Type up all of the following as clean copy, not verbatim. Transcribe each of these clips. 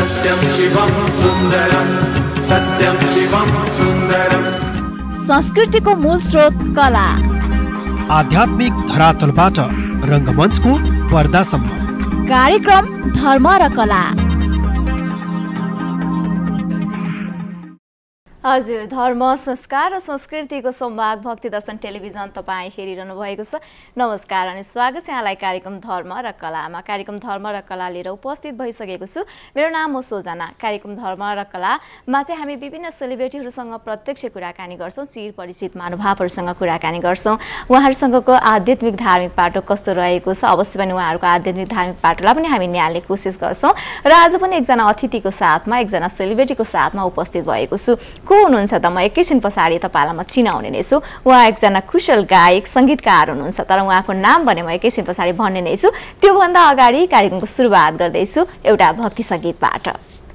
सत्यं शिवं सुन्दरं सत्यं शिवं सुन्दरं। संस्कृतिको मूल स्रोत कला, आध्यात्मिक धरातलबाट रङ्गमञ्चको पर्दासम्म कार्यक्रम धर्म र कला। हजुर, धर्म, संस्कार र संस्कृतिको संवाद भक्ति दर्शन टेलिभिजन तपाईँ हेरिरहनु भएको छ। नमस्कार अनि स्वागत छ यहाँलाई कार्यक्रम धर्म र कलामा। कार्यक्रम धर्म र कला लिएर उपस्थित भइसकेको छु। मेरो नाम हो सोजना। कार्यक्रम धर्म र कलामा चाहिँ हामी विभिन्न सेलिब्रेटीहरूसँग प्रत्यक्ष कुराकानी गर्छौँ, चिर परिचित महानुभावहरूसँग कुराकानी गर्छौँ। उहाँहरूसँगको आध्यात्मिक धार्मिक बाटो कस्तो रहेको छ, अवश्य पनि उहाँहरूको आध्यात्मिक धार्मिक बाटोलाई पनि हामी न्याल्ने कोसिस गर्छौँ। र आज पनि एकजना अतिथिको साथमा, एकजना सेलिब्रेटीको साथमा उपस्थित भएको छु। हुनुहुन्छ त म एकैछिन पछाडि तपाईलाई म चिनाउने नै छु। उहाँ एकजना कुशल गायक संगीतकार हुनुहुन्छ, तर उहाँको नाम भने म एकैछिन पछाडि भन्ने नै छु। त्योभन्दा अगाडि कार्यक्रमको सुरुवात गर्दैछु एउटा भक्ति संगीतबाट।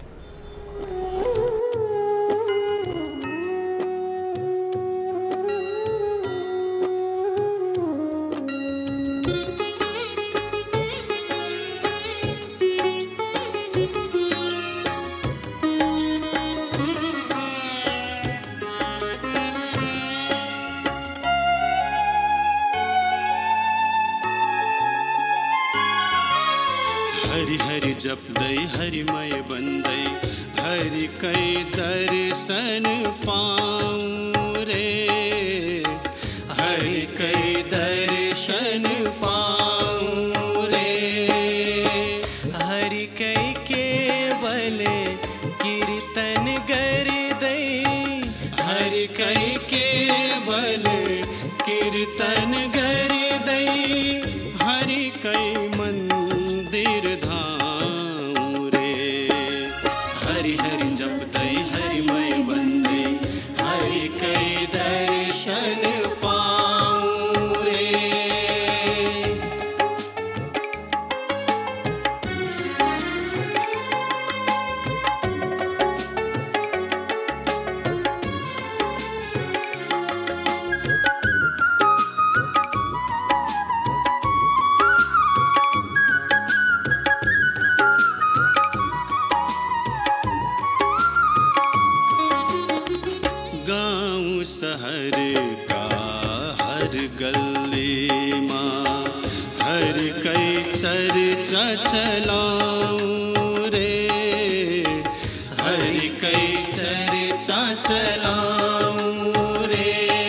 हरि हरि जप्दै हरिमय बन्दै हरि कै दर्शन पाऊँ रे, हरि कै दर्शन पाऊँ रे, हरि कै केवल कीर्तन गर्दै, हरि कै केवल कीर्तन गर्दै, हरि कै शहर का हर गली माँ हर कई चर्चा चलाऊं रे, हर कई चर्चा चलाऊं रे।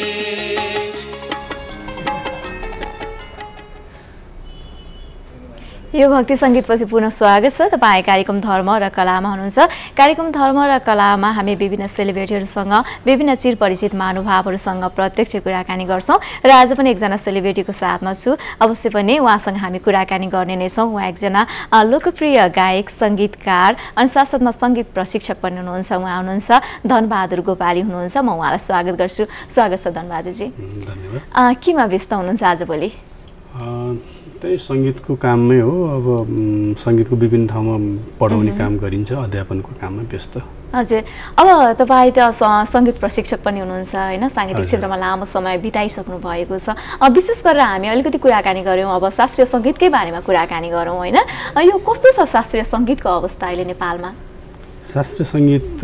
यो भक्ति सङ्गीतपछि पुनः स्वागत छ। तपाईँ कार्यक्रम धर्म र कलामा हुनुहुन्छ। कार्यक्रम धर्म र कलामा हामी विभिन्न सेलिब्रेटीहरूसँग, विभिन्न चिर परिचित महानुभावहरूसँग प्रत्यक्ष कुराकानी गर्छौँ र आज पनि एकजना सेलिब्रेटीको साथमा छु। अवश्य पनि उहाँसँग हामी कुराकानी गर्ने नै छौँ। उहाँ एकजना लोकप्रिय गायक, सङ्गीतकार अनि साथसाथमा सङ्गीत प्रशिक्षक पनि हुनुहुन्छ। उहाँ हुनुहुन्छ धनबहादुर गोपाली हुनुहुन्छ। म उहाँलाई स्वागत गर्छु। स्वागत छ धनबहादुरजी। धन्यवाद। केमा व्यस्त हुनुहुन्छ आजभोलि? त्यही सङ्गीतको काममै हो। अब सङ्गीतको विभिन्न ठाउँमा पढाउने काम गरिन्छ, अध्यापनको काममा व्यस्त। हजुर, अब तपाईँ त सङ्गीत प्रशिक्षक पनि हुनुहुन्छ होइन, साङ्गीतिक क्षेत्रमा लामो समय बिताइसक्नु भएको छ। विशेष गरेर हामी अलिकति कुराकानी गऱ्यौँ, अब शास्त्रीय सङ्गीतकै बारेमा कुराकानी गरौँ होइन। यो कस्तो छ शास्त्रीय सङ्गीतको अवस्था अहिले नेपालमा? शास्त्रीय सङ्गीत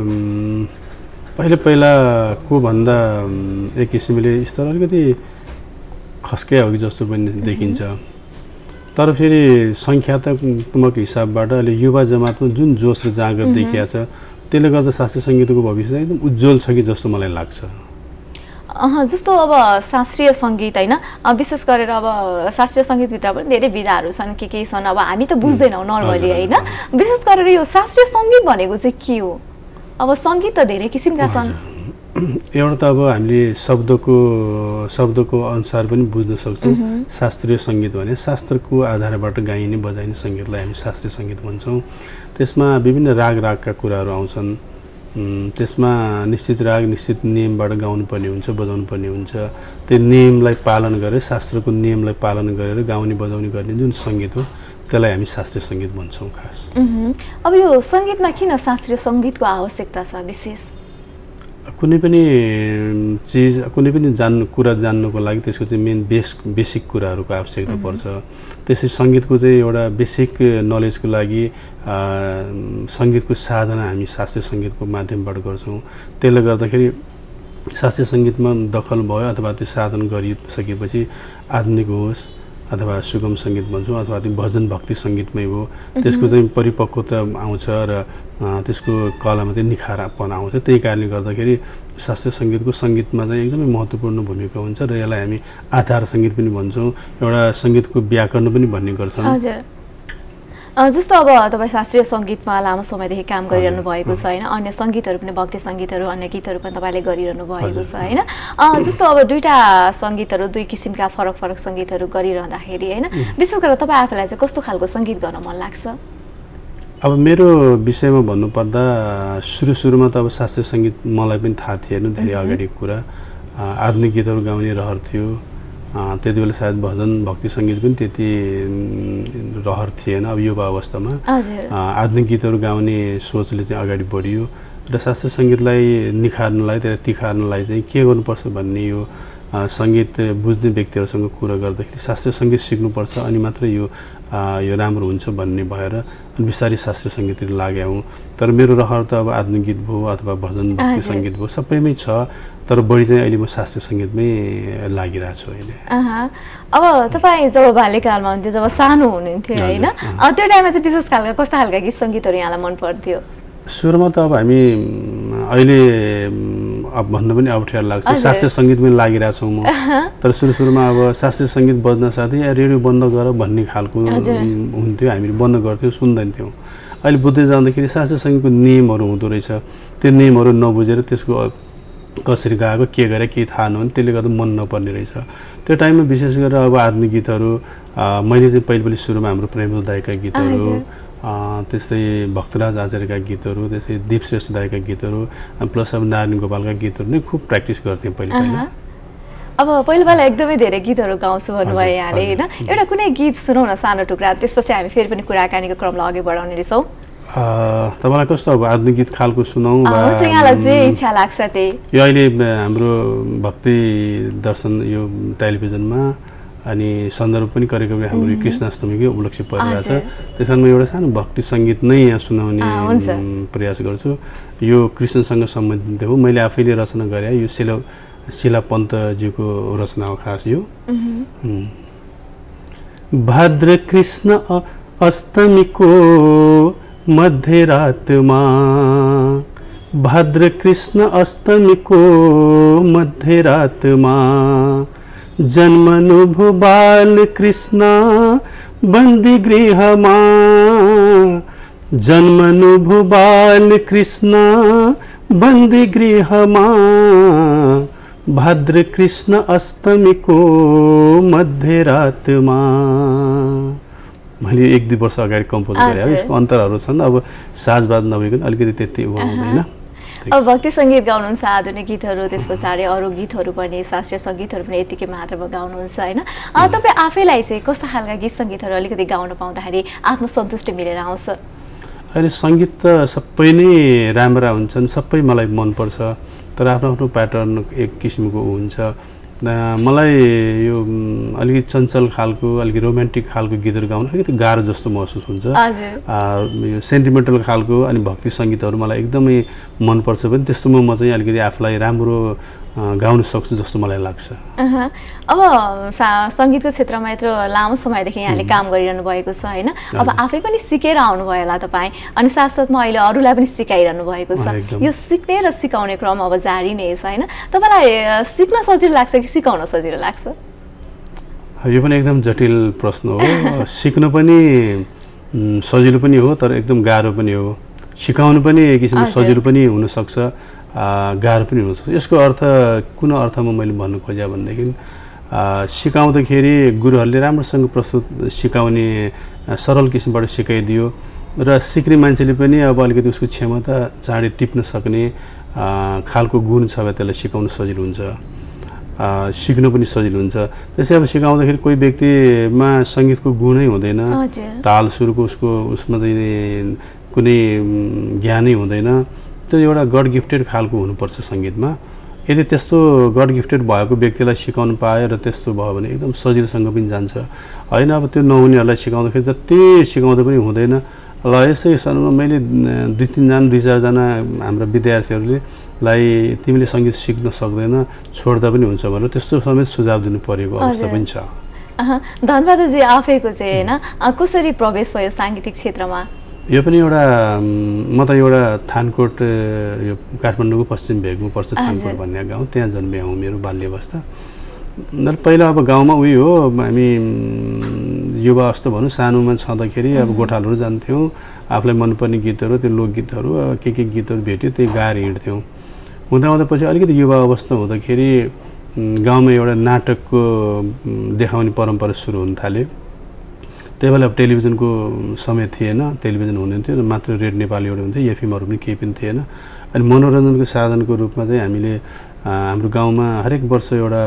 पहिलाको भन्दा एक किसिमले स्तर अलिकति खस्किया हो कि जस्तो पनि देखिन्छ। तर फेरि सङ्ख्यात्मक हिसाबबाट अहिले युवा जमातमा जुन जोस र जाँगर देखिया छ, त्यसले गर्दा शास्त्रीय सङ्गीतको भविष्य एकदम उज्जवल छ कि जस्तो मलाई लाग्छ। जस्तो अब शास्त्रीय सङ्गीत होइन, विशेष गरेर अब शास्त्रीय सङ्गीतभित्र पनि धेरै विधाहरू छन्, के छन्, अब हामी त बुझ्दैनौँ नर्मली होइन। विशेष गरेर यो शास्त्रीय सङ्गीत भनेको चाहिँ के हो? अब सङ्गीत त धेरै किसिमका छन्। एउटा त अब हामीले शब्दको अनुसार पनि बुझ्न सक्छौँ। शास्त्रीय सङ्गीत भने शास्त्रको आधारबाट गाइने बजाइने सङ्गीतलाई हामी शास्त्रीय सङ्गीत भन्छौँ। त्यसमा विभिन्न रागका कुराहरू आउँछन्। त्यसमा निश्चित राग, निश्चित नियमबाट गाउनुपर्ने हुन्छ, बजाउनुपर्ने हुन्छ। त्यो नियमलाई पालन गरेर, शास्त्रको नियमलाई पालन गरेर गाउने बजाउने गर्ने जुन सङ्गीत हो, त्यसलाई हामी शास्त्रीय सङ्गीत भन्छौँ खास। अब यो सङ्गीतमा किन शास्त्रीय सङ्गीतको आवश्यकता छ विशेष? कुनै पनि चिज कुनै पनि कुरा जान्नुको लागि त्यसको चाहिँ मेन बेसिक कुराहरूको आवश्यकता पर्छ। त्यसै सङ्गीतको चाहिँ एउटा बेसिक नलेजको लागि सङ्गीतको साधना हामी शास्त्रीय सङ्गीतको माध्यमबाट गर्छौँ। त्यसले गर्दाखेरि शास्त्रीय सङ्गीतमा दखल भयो अथवा त्यो साधन गरिसकेपछि आधुनिक होस् अथवा सुगम सङ्गीत भन्छौँ अथवा त्यो भजन भक्ति सङ्गीतमै हो, त्यसको चाहिँ परिपक्वता आउँछ र त्यसको कलामा चाहिँ निखारपन आउँछ। त्यही कारणले गर्दाखेरि शास्त्रीय सङ्गीतको सङ्गीतमा चाहिँ एकदमै महत्त्वपूर्ण भूमिका हुन्छ र यसलाई हामी आधार सङ्गीत पनि भन्छौँ, एउटा सङ्गीतको व्याकरण पनि भन्ने गर्छन्। हजुर, जस्तो अब तपाईँ शास्त्रीय सङ्गीतमा लामो समयदेखि काम गरिरहनु भएको छ होइन, अन्य सङ्गीतहरू पनि भक्ति सङ्गीतहरू अन्य गीतहरू पनि तपाईँले गरिरहनु भएको छ होइन। जस्तो अब दुईवटा सङ्गीतहरू दुई किसिमका फरक फरक सङ्गीतहरू गरिरहँदाखेरि होइन, विशेष गरेर तपाईँ आफूलाई चाहिँ कस्तो खालको सङ्गीत गर्न मन लाग्छ? अब मेरो विषयमा भन्नुपर्दा सुरुमा त अब शास्त्रीय सङ्गीत मलाई पनि थाहा थिएन, धेरै अगाडिको कुरा। आधुनिक गीतहरू गाउने रहर थियो, त्यति बेला सायद भजन भक्ति सङ्गीत पनि त्यति रहर थिएन। अब युवा अवस्थामा आधुनिक गीतहरू गाउने सोचले चाहिँ अगाडि बढियो र शास्त्रीय सङ्गीतलाई निखार्नलाई त्यसलाई तिखार्नलाई चाहिँ के गर्नुपर्छ भन्ने यो सङ्गीत बुझ्ने व्यक्तिहरूसँग कुरा गर्दाखेरि शास्त्रीय सङ्गीत सिक्नुपर्छ अनि मात्र यो राम्रो हुन्छ भन्ने भएर बिस्तारै शास्त्रीय सङ्गीततिर लागेँ हौँ। तर मेरो रहर त अब आधुनिक गीत भयो अथवा भजन भक्ति सङ्गीत भयो सबैमै छ, तर बढी चाहिँ अहिले म शास्त्रीय सङ्गीतमै लागिरहेको छु अहिले। अब तपाईँ जब बाल्यकालमा हुन्थ्यो, जब सानो हुनुहुन्थ्यो होइन, त्यो टाइममा चाहिँ विशेष खालका कस्ता खालका गीत सङ्गीतहरू यहाँलाई मन पर्थ्यो? सुरुमा त अब हामी अहिले अब भन्नु पनि अप्ठ्यारो लाग्छ, शास्त्रीय सङ्गीतमै लागिरहेछौँ म। तर सुरुमा अब शास्त्रीय सङ्गीत बज्न साथै रेडियो बन्द गर भन्ने खालको हुन्थ्यो, हामीले बन्द गर्थ्यौँ, सुन्दैनथ्यौँ। अहिले बुझ्दै जाँदाखेरि शास्त्रीय सङ्गीतको नियमहरू हुँदो रहेछ, त्यो नियमहरू नबुझेर त्यसको कसरी गाएको के गरे केही थाहा नहुने, त्यसले गर्दा मन नपर्ने रहेछ। त्यो टाइममा विशेष गरेर अब आधुनिक गीतहरू मैले चाहिँ पहिले सुरुमा हाम्रो प्रेमल दाइका गीतहरू, त्यस्तै भक्तराज आचार्यका गीतहरू, त्यस्तै दीप श्रेष्ठ दाइका गीतहरू प्लस अब नारायण गोपालका गीतहरू नै खुब प्र्याक्टिस गर्थेँ पहिला। अब पहिला एकदमै धेरै गीतहरू गाउँछु भन्नुभयो यहाँले होइन, एउटा कुनै गीत सुनौ न सानो टुक्रा, त्यसपछि हामी फेरि पनि कुराकानीको क्रमलाई अघि बढाउने रहेछौँ। तपाईँलाई कस्तो अब आधुनिक गीत खालको सुनाउँ? यहाँलाई जे इच्छा लाग्छ त्यही। यो अहिले हाम्रो भक्ति दर्शन यो टेलिभिजनमा अनि सन्दर्भ पनि करिब हाम्रो कृष्णाष्टमीकै उपलक्ष्य परिरहेछ, त्यस कारण म एउटा सानो भक्ति सङ्गीत नै यहाँ सुनाउने प्रयास गर्छु। यो कृष्णसँग सम्बन्धित हो, मैले आफैले रचना गरेँ, यो शिला पन्तज्यूको रचना हो खास यो। भाद्र कृष्ण अष्टमीको मध्यरातमा, भाद्र कृष्ण अष्टमीको मध्यरातमा जन्मनु भो बाल कृष्ण बन्दी गृहमा, जन्मनु भो बाल कृष्ण बन्दी गृहमा, भाद्र कृष्ण अष्टमीको मध्यरातमा। मैले 1-2 वर्ष अगाडि कम्पोज गरेँ, यसको अन्तरहरू छन्, अब साजबाज नभइकन अलिकति त्यति हुँदैन। अब भक्ति सङ्गीत गाउनुहुन्छ, आधुनिक गीतहरू, त्यस पछाडि अरू गीतहरू पनि शास्त्रीय सङ्गीतहरू पनि यतिकै मात्रामा गाउनुहुन्छ होइन। तपाईँ आफैलाई चाहिँ कस्ता खालका गीत सङ्गीतहरू अलिकति गाउन पाउँदाखेरि आत्मसन्तुष्टि मिलेर आउँछ? अहिले सङ्गीत त सबै नै राम्रा हुन्छन्, सबै मलाई मनपर्छ, तर आफ्नो आफ्नो प्याटर्न एक किसिमको हुन्छ। मलाई यो अलिकति चञ्चल खालको अलिकति रोमान्टिक खालको गीतहरू गाउन अलिकति गाह्रो जस्तो महसुस हुन्छ। यो सेन्टिमेन्टल खालको अनि भक्ति सङ्गीतहरू मलाई एकदमै मनपर्छ पनि, त्यस्तोमा म चाहिँ अलिकति आफूलाई राम्रो गाउन सक्छु जस्तो मलाई लाग्छ। अब सङ्गीतको क्षेत्रमा यत्रो लामो समयदेखि यहाँले काम गरिरहनु भएको छ होइन, अब आफै पनि सिकेर आउनुभयो होला तपाईँ, अनि साथसाथमा अहिले अरूलाई पनि सिकाइरहनु भएको छ। यो सिक्ने र सिकाउने क्रम अब जारी नै छ होइन, तपाईँलाई सिक्न सजिलो लाग्छ कि सिकाउन सजिलो लाग्छ? यो पनि एकदम जटिल प्रश्न हो। सिक्न पनि सजिलो पनि हो, तर एकदम गाह्रो पनि हो। सिकाउनु पनि एक किसिमले सजिलो पनि हुनसक्छ, गाह्रो पनि हुनसक्छ। यसको अर्थ कुन अर्थमा मैले भन्नु खोजेँ भनेदेखि सिकाउँदाखेरि गुरुहरूले राम्रोसँग प्रस्तुत सिकाउने सरल किसिमबाट सिकाइदियो र सिक्ने मान्छेले पनि अब अलिकति उसको क्षमता चाँडै टिप्न सक्ने खालको गुण छ भने त्यसलाई सिकाउन सजिलो हुन्छ, सिक्नु पनि सजिलो हुन्छ। त्यसै अब सिकाउँदाखेरि कोही व्यक्तिमा सङ्गीतको गुणै हुँदैन, ताल सुरको उसमा चाहिँ कुनै ज्ञानै हुँदैन, त्यो एउटा गड गिफ्टेड खालको हुनुपर्छ सङ्गीतमा। यदि त्यस्तो गड गिफ्टेड भएको व्यक्तिलाई सिकाउनु पायो र त्यस्तो भयो भने एकदम सजिलोसँग पनि जान्छ होइन। अब त्यो नहुनेहरूलाई सिकाउँदाखेरि जति सिकाउँदा पनि हुँदैन। ल यसै सरमा मैले 2-4जना हाम्रा विद्यार्थीहरूलाई तिमीले सङ्गीत सिक्न सक्दैन छोड्दा पनि हुन्छ भनेर त्यस्तो समेत सुझाव दिनु परेको अवस्था पनि छ। धनबहादुरजी आफैको चाहिँ होइन कसरी प्रवेश भयो साङ्गीतिक क्षेत्रमा? यो पनि एउटा म त एउटा थानकोट यो काठमाडौँको पश्चिम भेगमा पर्छ थानकोट भन्ने गाउँ, त्यहाँ जन्मे हुँ। मेरो बाल्य अवस्था पहिला अब गाउँमा उयो हो, हामी युवा अवस्था भनौँ सानोमा छँदाखेरि अब गोठालहरू जान्थ्यौँ, आफूलाई मनपर्ने गीतहरू त्यो लोकगीतहरू के गीतहरू भेट्यो त्यही गाएर हिँड्थ्यौँ। हुँदा हुँदा पछि अलिकति युवा अवस्था हुँदाखेरि गाउँमा एउटा नाटकको देखाउने परम्परा सुरु हुन थाल्यो। त्यही बेला अब टेलिभिजनको समय थिएन, टेलिभिजन हुनुहुन्थ्यो मात्र रेड नेपाली एउटा हुन्थ्यो, एफएमहरू पनि केही पनि थिएन। अनि मनोरञ्जनको साधनको रूपमा चाहिँ हामीले हाम्रो गाउँमा हरेक वर्ष एउटा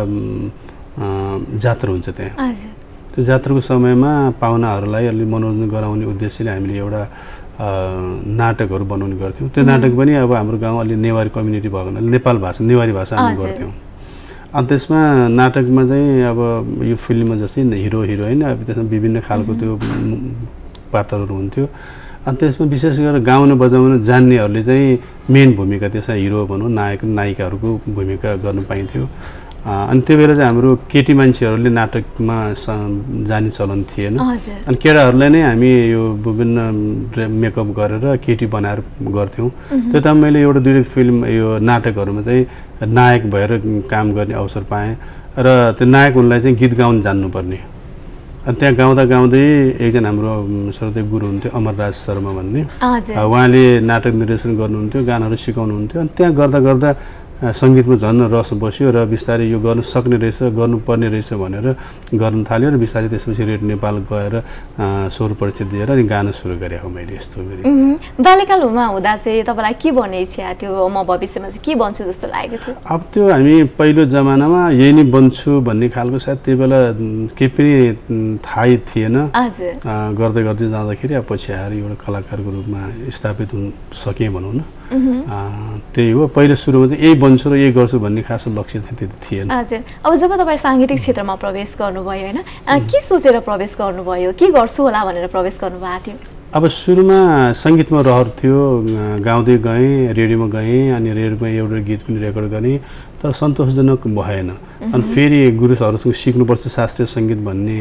जात्रा हुन्छ त्यहाँ। त्यो जात्राको समयमा पाहुनाहरूलाई अलि मनोरञ्जन गराउने उद्देश्यले हामीले एउटा नाटकहरू बनाउने गर्थ्यौँ। त्यो नाटक पनि अब हाम्रो गाउँ अलि नेवारी कम्युनिटी भएको हुनाले नेपाल भाषा नेवारी भाषा हामी गर्थ्यौँ। अनि त्यसमा नाटकमा चाहिँ अब यो फिल्ममा जस्तै हिरो हिरोइन अब त्यसमा विभिन्न खालको त्यो पात्रहरू हुन्थ्यो। अनि त्यसमा विशेष गरेर गाउन बजाउन जान्नेहरूले चाहिँ मेन भूमिका त्यसमा हिरो भनौँ नायक नायिकाहरूको भूमिका गर्न पाइन्थ्यो। अनि त्यो बेला चाहिँ हाम्रो केटी मान्छेहरूले नाटकमा जाने चलन थिएन। अनि केटाहरूलाई नै हामी यो विभिन्न मेकअप गरेर केटी बनाएर गर्थ्यौँ। त्यो त मैले एउटा 2 फिल्म यो नाटकहरूमा चाहिँ नायक भएर काम गर्ने अवसर पाएँ र त्यो नायक उनलाई चाहिँ गीत गाउन जान्नुपर्ने। अनि त्यहाँ गाउँदा गाउँदै एकजना हाम्रो श्रोते गुरु हुन्थ्यो अमरराज शर्मा भन्ने, उहाँले नाटक निर्देशन गर्नुहुन्थ्यो, गानाहरू सिकाउनुहुन्थ्यो। अनि त्यहाँ गर्दा गर्दा सङ्गीतमा झन् रस बस्यो र बिस्तारै यो गर्न सक्ने रहेछ गर्नुपर्ने रहेछ भनेर गर्न थाल्यो र बिस्तारै त्यसपछि रेड नेपाल गएर स्वर परिचय दिएर अनि गाना सुरु गरेँ हो मैले। यस्तो गरेँ। बाल्यकालमा हुँदा चाहिँ तपाईँलाई के भन्ने इच्छा थियो? म भविष्यमा चाहिँ के बन्छु जस्तो लागेको थियो? अब त्यो हामी पहिलो जमानामा यही नै बन्छु भन्ने खालको सायद त्यही बेला केही पनि थाहै थिएन। गर्दै गर्दै जाँदाखेरि अब पछि आएर एउटा कलाकारको रूपमा स्थापित हुन सकेँ भनौँ न। त्यही हो, पहिलो सुरुमा चाहिँ यही बन्छु र यही गर्छु भन्ने खास लक्ष्य चाहिँ त्यति थिएन। हजुर, अब जब तपाईँ साङ्गीतिक क्षेत्रमा प्रवेश गर्नुभयो होइन, के सोचेर प्रवेश गर्नुभयो? के गर्छु होला भनेर प्रवेश गर्नुभएको थियो? अब सुरुमा सङ्गीतमा रहर थियो, गाउँदै गएँ, रेडियोमा गएँ, अनि रेडियोमा एउटा गीत पनि रेकर्ड गरेँ, तर सन्तोषजनक भएन। अनि फेरि गुरुहरूसँग सिक्नुपर्छ शास्त्रीय सङ्गीत भन्ने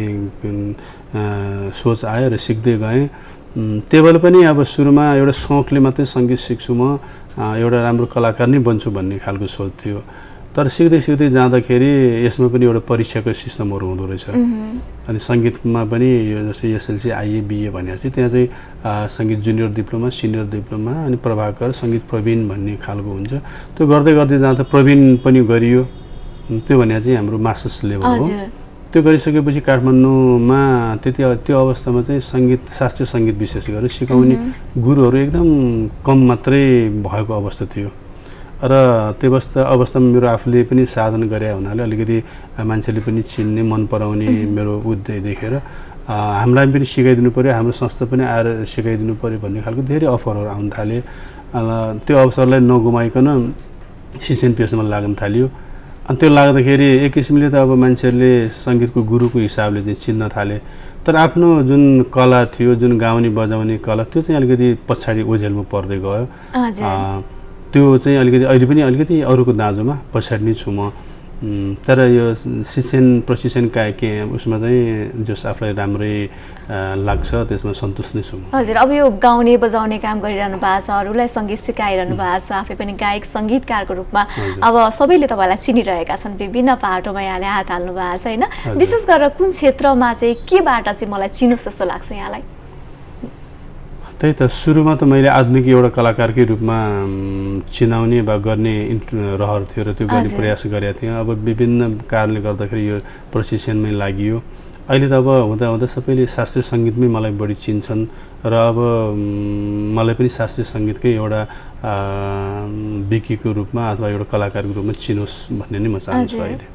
सोच आयो र सिक्दै गएँ। त्यो बेला पनि अब सुरुमा एउटा सोखले मात्रै सङ्गीत सिक्छु म, एउटा राम्रो कलाकार नै बन्छु भन्ने खालको सोच थियो। तर सिक्दै सिक्दै जाँदाखेरि यसमा पनि एउटा परीक्षाको सिस्टमहरू हुँदो रहेछ। अनि सङ्गीतमा पनि यो जस्तै एसएलसी आइए बिए भनेपछि त्यहाँ चाहिँ सङ्गीत जुनियर डिप्लोमा सिनियर डिप्लोमा अनि प्रभाकर सङ्गीत प्रवीण भन्ने खालको हुन्छ। त्यो गर्दै गर्दै जाँदा प्रवीण पनि गरियो, त्यो भने चाहिँ हाम्रो मास्टर्स लेभल हो। त्यो गरिसकेपछि काठमाडौँमा त्यो अवस्थामा चाहिँ सङ्गीत शास्त्रीय सङ्गीत विशेष गरेर सिकाउने गुरुहरू एकदम कम मात्रै भएको अवस्था थियो र त्यो अवस्थामा मेरो आफूले पनि साधन गरे हुनाले अलिकति मान्छेले पनि चिन्ने मन पराउने मेरो उद्देश्य देखेर हामीलाई पनि सिकाइदिनु पऱ्यो, हाम्रो संस्था पनि आएर सिकाइदिनु पऱ्यो भन्ने खालको धेरै अफरहरू आउन थाले। त्यो अवसरलाई नगुमाइकन शिक्षण पेसामा लाग्न थाल्यो। अनि त्यो लाग्दाखेरि एक किसिमले त अब मान्छेहरूले सङ्गीतको गुरुको हिसाबले चाहिँ चिन्न थाले, तर आफ्नो जुन कला थियो, जुन गाउने बजाउने कला, त्यो चाहिँ अलिकति पछाडि ओझेलमा पर्दै गयो। त्यो चाहिँ अलिकति अहिले पनि अलिकति अरूको दाँजोमा पछाडि नै छु म। तर यो शिक्षण प्रशिक्षण के उसमा चाहिँ जस आफूलाई राम्रै लाग्छ त्यसमा सन्तुष्ट नै छु। हजुर, अब यो गाउने बजाउने काम गरिरहनु भएको छ, अरूलाई सङ्गीत सिकाइरहनु भएको छ, आफै पनि गायक सङ्गीतकारको रूपमा अब सबैले तपाईँलाई चिनिरहेका छन्, विभिन्न पाटोमा यहाँले हात हाल्नु भएको छ होइन। विशेष गरेर कुन क्षेत्रमा चाहिँ केबाट चाहिँ मलाई चिनोस् जस्तो लाग्छ यहाँलाई? त्यही त सुरुमा त मैले आधुनिक एउटा कलाकारकै रूपमा चिनाउने वा गर्ने रहर थियो र त्यो गर्ने प्रयास गरेका थिएँ। अब विभिन्न कारणले गर्दाखेरि यो प्रशिक्षणमै लागि। अहिले त अब हुँदा हुँदा सबैले शास्त्रीय सङ्गीतमै मलाई बढी चिन्छन् र अब मलाई पनि शास्त्रीय सङ्गीतकै एउटा विकीको रूपमा अथवा एउटा कलाकारको रूपमा चिनोस् भन्ने नै म चाहन्छु अहिले।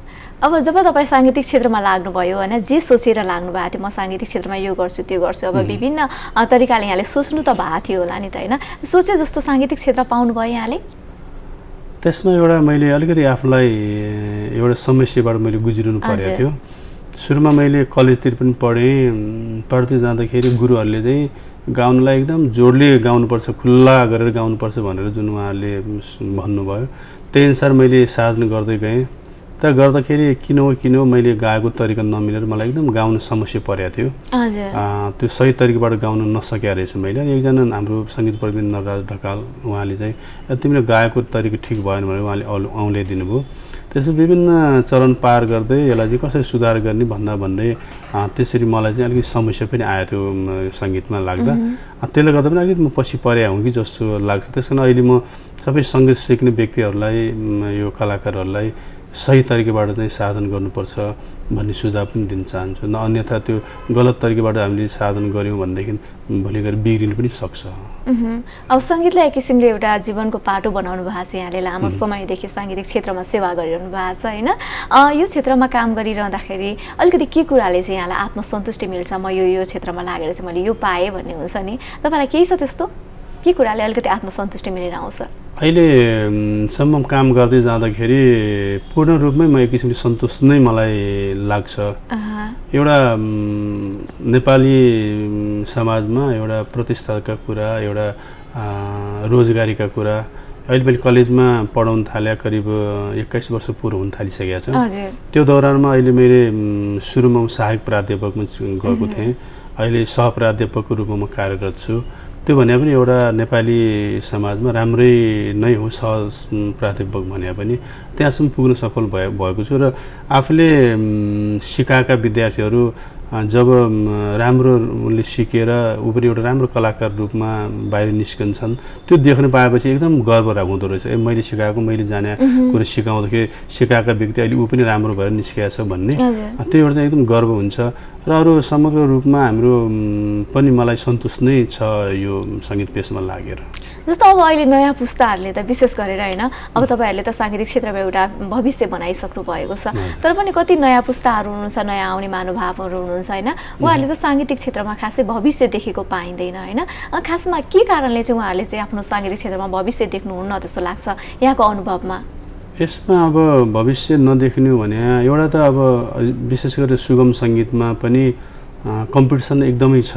अब जब तपाईँ साङ्गीतिक क्षेत्रमा लाग्नुभयो होइन जे सोचेर लाग्नु भएको थियो म साङ्गीतिक क्षेत्रमा यो गर्छु त्यो गर्छु अब विभिन्न तरिकाले यहाँले सोच्नु त भएको थियो होला नि त होइन सोचे जस्तो साङ्गीतिक क्षेत्र पाउनुभयो यहाँले त्यसमा एउटा मैले अलिकति आफूलाई एउटा समस्याबाट मैले गुज्रिनु परेको थियो सुरुमा मैले कलेजतिर पनि पढ्दै जाँदाखेरि गुरुहरूले चाहिँ गाउनलाई एकदम जोडले गाउनुपर्छ खुल्ला गरेर गाउनुपर्छ भनेर जुन उहाँहरूले भन्नुभयो त्यही अनुसार मैले साधना गर्दै गएँ तर गर्दाखेरि किन मैले गाएको तरिका नमिलेर मलाई एकदम गाउन समस्या परेको थियो त्यो सही तरिकाबाट गाउन नसकेको रहेछ मैले एकजना हाम्रो सङ्गीत प्रविधि नरराज ढकाल उहाँले चाहिँ तिमीले गाएको तरिका ठिक भएन भनेर उहाँले औँल्याइदिनु भयो त्यसो विभिन्न चरण पार गर्दै यसलाई चाहिँ कसरी सुधार गर्ने भन्दै त्यसरी मलाई चाहिँ अलिकति समस्या पनि आएको थियो सङ्गीतमा लाग्दा त्यसले गर्दा पनि अलिकति म पछि परे हुँ कि जस्तो लाग्छ त्यस कारण अहिले म सबै सङ्गीत सिक्ने व्यक्तिहरूलाई यो कलाकारहरूलाई सही तरिकाबाट चाहिँ साधन गर्नुपर्छ भन्ने सुझाव पनि दिन चाहन्छु न अन्यथा त्यो गलत तरिकाबाट हामीले साधन गऱ्यौँ भनेदेखि भोलि गएर बिग्रिनु पनि सक्छ अब सङ्गीतलाई एक किसिमले एउटा जीवनको पाटो बनाउनु भएको छ यहाँले लामो समयदेखि साङ्गीतिक क्षेत्रमा सेवा गरिरहनु भएको छ होइन यो क्षेत्रमा काम गरिरहँदाखेरि अलिकति के कुराले चाहिँ यहाँलाई आत्मसन्तुष्टि मिल्छ म यो क्षेत्रमा लागेर चाहिँ मैले यो पाएँ भन्ने हुन्छ नि तपाईँलाई केही छ त्यस्तो के कुराले अलिकति आत्मसन्तुष्टि मिलेर आउँछ अहिलेसम्म काम गर्दै जाँदाखेरि पूर्ण रूपमै म एक किसिमले सन्तुष्ट नै मलाई लाग्छ एउटा नेपाली समाजमा एउटा प्रतिष्ठाका कुरा एउटा रोजगारीका कुरा अहिले मैले कलेजमा पढाउन थाले करिब 21 वर्ष पुरो हुन थालिसकेको छ त्यो दौरानमा अहिले मैले सुरुमा सहायक प्राध्यापकमा गएको थिएँ अहिले सहप्राध्यापकको रूपमा म कार्यरत छु त्यो भने पनि एउटा नेपाली समाजमा राम्रै नै हो सह प्राध्यापक भने पनि त्यहाँसम्म पुग्न सफल भएको छु र आफूले सिकाएका विद्यार्थीहरू जब राम्रोले सिकेर ऊ पनि एउटा राम्रो कलाकार रूपमा बाहिर निस्कन्छन् त्यो देख्न पाएपछि एकदम गर्व हुँदो रहेछ मैले सिकाएको मैले जाने कुरो सिकाउँदाखेरि सिकाएका व्यक्ति अहिले ऊ पनि राम्रो भएर निस्केको छ भन्ने त्यो एउटा चाहिँ एकदम गर्व हुन्छ र अरू समग्र रूपमा हाम्रो पनि मलाई सन्तुष्ट नै छ यो सङ्गीत पेसामा लागेर जस्तो अब अहिले नयाँ पुस्ताहरूले त विशेष गरेर होइन अब तपाईँहरूले त साङ्गीतिक क्षेत्रमा एउटा भविष्य बनाइसक्नु भएको छ तर पनि कति नयाँ पुस्ताहरू हुनुहुन्छ नयाँ आउने महानुभावहरू हुनुहुन्छ होइन उहाँहरूले त साङ्गीतिक क्षेत्रमा खासै भविष्य देखेको पाइँदैन होइन खासमा के कारणले चाहिँ उहाँहरूले चाहिँ आफ्नो साङ्गीतिक क्षेत्रमा भविष्य देख्नुहुन्न जस्तो लाग्छ यहाँको अनुभवमा यसमा अब भविष्य नदेख्नु भने एउटा त अब विशेष गरेर सुगम सङ्गीतमा पनि कम्पिटिसन एकदमै छ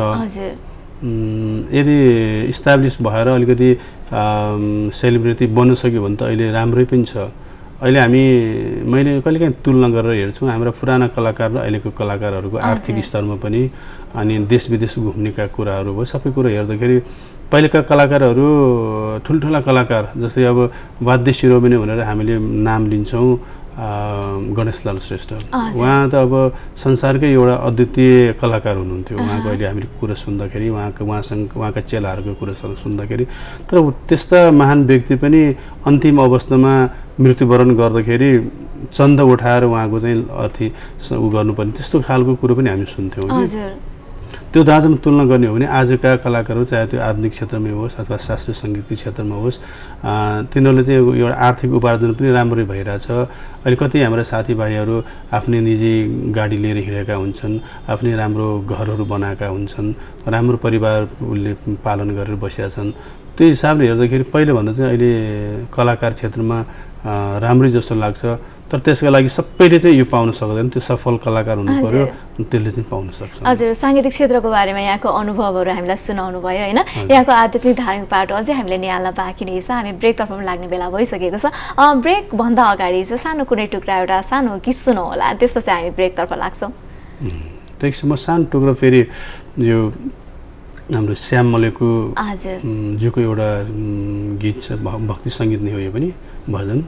यदि इस्टाब्लिस भएर अलिकति सेलिब्रिटी बन्न सक्यो भने त अहिले राम्रै पनि छ अहिले मैले कहिलेकाहीँ तुलना गरेर हेर्छु हाम्रा पुराना कलाकार र अहिलेको कलाकारहरूको आर्थिक स्तरमा पनि अनि देश विदेश घुम्नेका कुराहरू भयो सबै कुरा हेर्दाखेरि पहिलेका कलाकारहरू ठुल्ठुला कलाकार जस्तै अब वाद्य शिरोमणि भनेर हामीले नाम लिन्छौँ गणेशलाल श्रेष्ठ उहाँ त अब संसारकै एउटा अद्वितीय कलाकार हुनुहुन्थ्यो उहाँको अहिले हामीले कुरा सुन्दाखेरि उहाँका चेलाहरूको कुरा सुन्दाखेरि तर त्यस्ता महान व्यक्ति पनि अन्तिम अवस्थामा मृत्युवरण गर्दाखेरि चन्द उठाएर उहाँको चाहिँ अथि उ गर्नुपर्ने त्यस्तो खालको कुरो पनि हामी सुन्थ्यौँ त्यो दाजुमा तुलना गर्ने हो भने आजका कलाकारहरू चाहे त्यो आधुनिक क्षेत्रमै होस् अथवा शास्त्रीय सङ्गीतको क्षेत्रमा होस् तिनीहरूले चाहिँ एउटा आर्थिक उपार्जन पनि राम्रै भइरहेछ अहिले कति हाम्रा साथीभाइहरू आफ्नै निजी गाडी लिएर हिँडेका हुन्छन् आफ्नै राम्रो घरहरू बनाएका हुन्छन् राम्रो परिवारले पालन गरेर बसेका छन् त्यो हिसाबले हेर्दाखेरि पहिलेभन्दा चाहिँ अहिले कलाकार क्षेत्रमा राम्रै जस्तो लाग्छ तर त्यसको लागि सबैले चाहिँ यो पाउन सक्दैन त्यो सफल कलाकार हुनु पर्यो त्यसले चाहिँ पाउन सक्छ हजुर साङ्गीतिक क्षेत्रको बारेमा यहाँको अनुभवहरू हामीलाई सुनाउनु भयो होइन यहाँको आध्यात्मिक धार्मिक पाटो अझै हामीले निहाल्न बाँकी नै छ हामी ब्रेकतर्फ पनि लाग्ने बेला भइसकेको छ ब्रेकभन्दा अगाडि चाहिँ सानो कुनै टुक्रा एउटा सानो गीत सुनौँ होला त्यसपछि हामी ब्रेकतर्फ लाग्छौँ त्यसो म सानो टुक्रा फेरि यो हाम्रो श्याम मलेको जुको एउटा गीत छ भक्ति सङ्गीत नै हो यो पनि भजन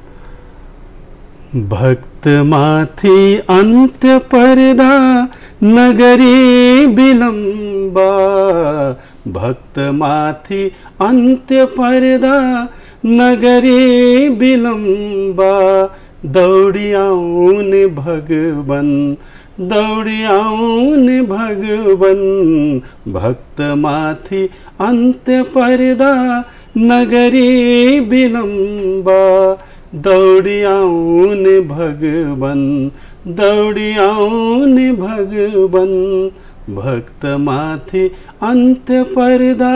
भक्त माथि अन्त्य पर्दा नगरी विलम्ब भक्त माथि अन्त्य पर्दा नगरी विलम्ब दौडी आउने भगवन दौडी आउने भगवन भक्त माथि अन्त्य पर्दा नगरी विलम्ब दौडी आउने भगवन दौडी आउने भगवान भक्त माथि अन्त्य पर्दा।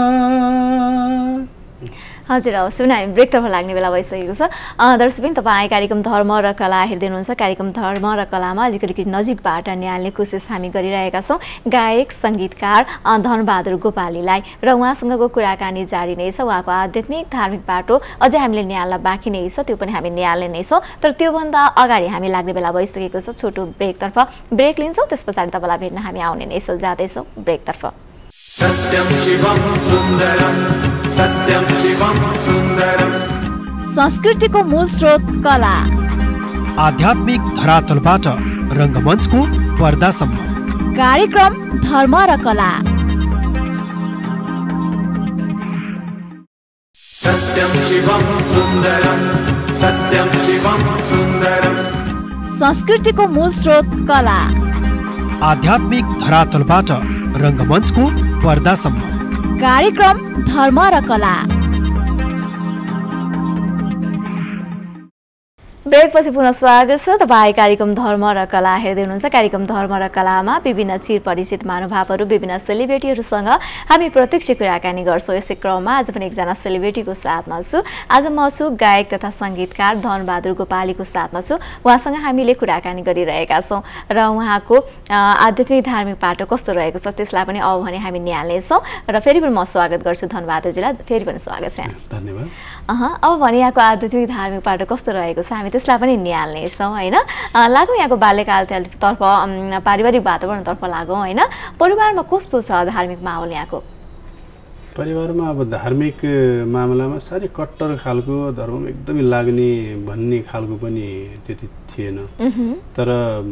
हजुर हवस् भने हामी ब्रेकतर्फ लाग्ने बेला भइसकेको छ। दर्शकबिन तपाईँ कार्यक्रम धर्म र कला हेर्दै हुनुहुन्छ। कार्यक्रम धर्म र कलामा अलिकति नजिकबाट न्याल्ने कोसिस हामी गरिरहेका छौँ गायक सङ्गीतकार धनबहादुर गोपालीलाई, र उहाँसँगको कुराकानी जारी नै छ। उहाँको आध्यात्मिक धार्मिक बाटो अझै हामीले न्याल्न बाँकी नै छ, त्यो पनि हामी न्याल्ने नै छौँ। तर त्योभन्दा अगाडि हामी लाग्ने बेला भइसकेको छ। छोटो ब्रेकतर्फ ब्रेक लिन्छौँ, त्यस पछाडि तपाईँलाई भेट्न हामी आउने नै छौँ, जाँदैछौँ ब्रेकतर्फ। सत्यं शिवं सुन्दरं सत्यं शिवं सुन्दरं। संस्कृतिको मूल स्रोत कला, आध्यात्मिक धरातलबाट रङ्गमञ्चको पर्दासम्म कार्यक्रम धर्म र कला। सत्यं शिवं सुन्दरं सत्यं शिवं सुन्दरं। संस्कृतिको मूल स्रोत कला, आध्यात्मिक धरातलबाट रङ्गमञ्चको पर्दासम्म कार्यक्रम धर्म र कला। ब्रेकपछि पुनः स्वागत छ। तपाईँ कार्यक्रम धर्म र कला हेर्दै हुनुहुन्छ। कार्यक्रम धर्म र कलामा विभिन्न चिरपरिचित महानुभावहरू, विभिन्न सेलिब्रेटीहरूसँग हामी प्रत्यक्ष कुराकानी गर्छौँ। यसै क्रममा आज पनि एकजना सेलिब्रेटीको साथमा छु। आज म छु गायक तथा सङ्गीतकार धनबहादुर गोपालीको साथमा छु। उहाँसँग हामीले कुराकानी गरिरहेका छौँ र उहाँको आध्यात्मिक धार्मिक बाटो कस्तो रहेको छ त्यसलाई पनि अब भने हामी निहाल्नेछौँ। र फेरि पनि म स्वागत गर्छु धनबहादुरजीलाई, फेरि पनि स्वागत छ। धन्यवाद। अब भने यहाँको आध्यात्मिक धार्मिक बाटो कस्तो रहेको छ हामी त्यसलाई पनि निहाल्नेछौँ होइन। लागौँ यहाँको बाल्यकालतर्फ, पारिवारिक वातावरणतर्फ लागौँ होइन। परिवारमा कस्तो छ धार्मिक माहौल यहाँको? परिवारमा अब धार्मिक मामलामा साह्रै कट्टर खालको धर्ममा एकदमै लाग्ने भन्ने खालको पनि त्यति थिएन। तर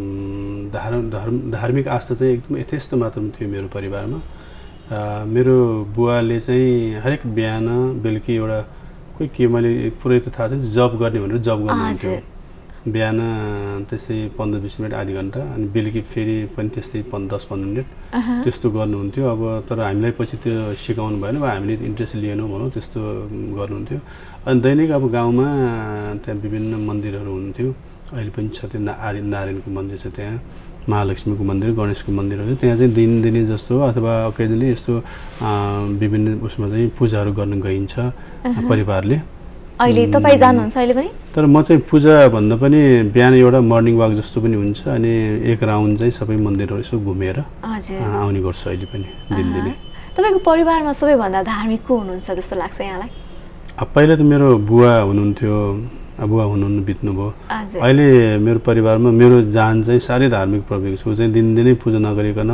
धार्मिक आस्था चाहिँ एकदम यथेष्ट मात्रामा थियो मेरो परिवारमा। मेरो बुवाले चाहिँ हरेक बिहान बेलुकी एउटा कोही के मैले पुरै त थाहा छैन, जब गर्ने भनेर जब गर्नुहुन्थ्यो। बिहान त्यस्तै 15-20 मिनट आधी घन्टा, अनि बेलुकी फेरि पनि त्यस्तै 10-15 मिनट त्यस्तो गर्नुहुन्थ्यो। अब तर हामीलाई पछि त्यो सिकाउनु भएन, हामीले इन्ट्रेस्ट लिएनौँ भनौँ, त्यस्तो गर्नुहुन्थ्यो। अनि दैनिक अब गाउँमा त्यहाँ विभिन्न मन्दिरहरू हुन्थ्यो, अहिले पनि छ। त्यो आदि नारायणको मन्दिर छ, त्यहाँ महालक्ष्मीको मन्दिर, गणेशको मन्दिरहरू, त्यहाँ चाहिँ दिनदिनै जस्तो अथवा अकेजनली यस्तो विभिन्न उसमा चाहिँ पूजाहरू गर्न गइन्छ परिवारले। अहिले तपाईँ जानुहुन्छ अहिले पनि? तर म चाहिँ पूजा भन्दा पनि बिहान एउटा मर्निङ वाक जस्तो पनि हुन्छ, अनि एक राउन्ड चाहिँ सबै मन्दिरहरू यसो घुमेर आउने गर्छु अहिले पनि दिनदिनै। तपाईँको परिवारमा सबैभन्दा धार्मिक को हुनुहुन्छ जस्तो लाग्छ यहाँलाई? पहिला त मेरो बुवा हुनुहुन्थ्यो, बुवा हुनुहुन्न बित्नुभयो। अहिले मेरो परिवारमा मेरो जान चाहिँ साह्रै धार्मिक प्रवृत्ति छ। ऊ चाहिँ दिनदिनै पूजा नगरिकन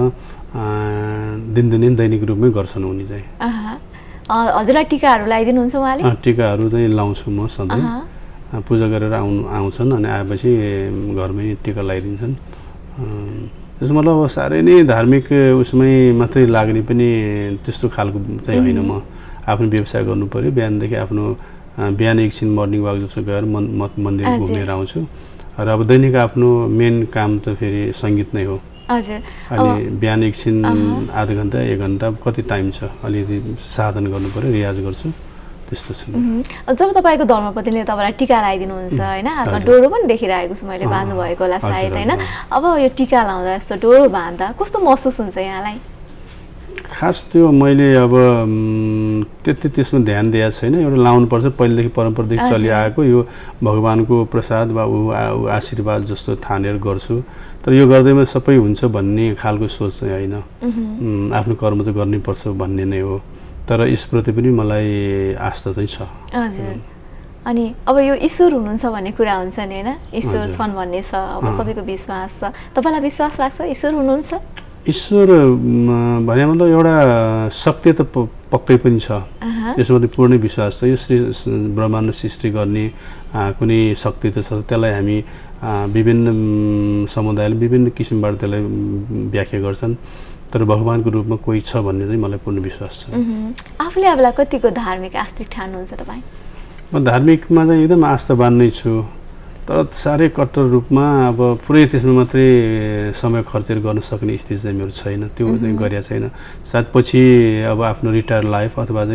दिनदिनै दैनिक रूपमै गर्छन् उनी चाहिँ। हजुरलाई टिकाहरू लगाइदिनुहुन्छ उहाँले? टिकाहरू चाहिँ लाउँछु म सधैँ। पूजा गरेर आउँछन्, अनि आएपछि घरमै टिका लगाइदिन्छन्। त्यसो मतलब अब साह्रै नै धार्मिक उसमै मात्रै लाग्ने पनि त्यस्तो खालको चाहिँ होइन। म आफ्नो व्यवसाय गर्नु पऱ्यो, बिहानदेखि आफ्नो बिहान एकछिन मर्निङ वाक जस्तो गएर मन्दिर घुमेर आउँछु। र अब दैनिक आफ्नो मेन काम त फेरि सङ्गीत नै हो। अनि बिहान एकछिन आधा घन्टा 1 घन्टा कति टाइम छ अलिकति साधन गर्नु पऱ्यो, रियाज गर्छु, त्यस्तो छ। जब तपाईँको धर्मपत्नीले तपाईँलाई टिका लगाइदिनुहुन्छ होइन, हातमा डोरो पनि देखिरहेको छु मैले बाँध्नु भएको होला सायद होइन। अब यो टिका लाउँदा यस्तो डोरो बाँध्दा कस्तो महसुस हुन्छ यहाँलाई? खास त्यो मैले अब त्यति त्यसमा ध्यान दिएको छैन। एउटा लाउनुपर्छ, पहिलेदेखि परम्परादेखि चलिआएको, यो भगवानको प्रसाद वा आशीर्वाद जस्तो ठानेर गर्छु। तर यो गर्दैमा सबै हुन्छ भन्ने खालको सोच चाहिँ होइन। आफ्नो कर्म त गर्नैपर्छ भन्ने नै हो। तर यसप्रति पनि मलाई आस्था चाहिँ छ। हजुर। अनि अब यो ईश्वर हुनुहुन्छ भन्ने कुरा हुन्छ नि होइन, ईश्वर छन् भन्ने छ, अब सबैको विश्वास छ। तपाईँलाई विश्वास लाग्छ ईश्वर हुनुहुन्छ? ईश्वर भने मतलब एउटा शक्ति त पक्कै पनि छ, यसमा त पूर्ण विश्वास छ। यो ब्रह्माण्ड सृष्टि गर्ने कुनै शक्ति त छ, त्यसलाई हामी विभिन्न समुदायले विभिन्न किसिमबाट त्यसलाई व्याख्या गर्छन्। तर भगवानको रूपमा कोही छ भन्ने चाहिँ मलाई पूर्ण विश्वास छ। आफूले आफूलाई कतिको धार्मिक आस्तिक ठान्नुहुन्छ तपाईँ? म धार्मिकमा चाहिँ एकदम आस्थावान नै छु, तर साह्रै कट्टर रूपमा अब पुरै त्यसमा मात्रै समय खर्चेर गर्न सक्ने स्थिति चाहिँ मेरो छैन, त्यो चाहिँ गरेको छैन। सायद पछि अब आफ्नो रिटायर लाइफ अथवा चाहिँ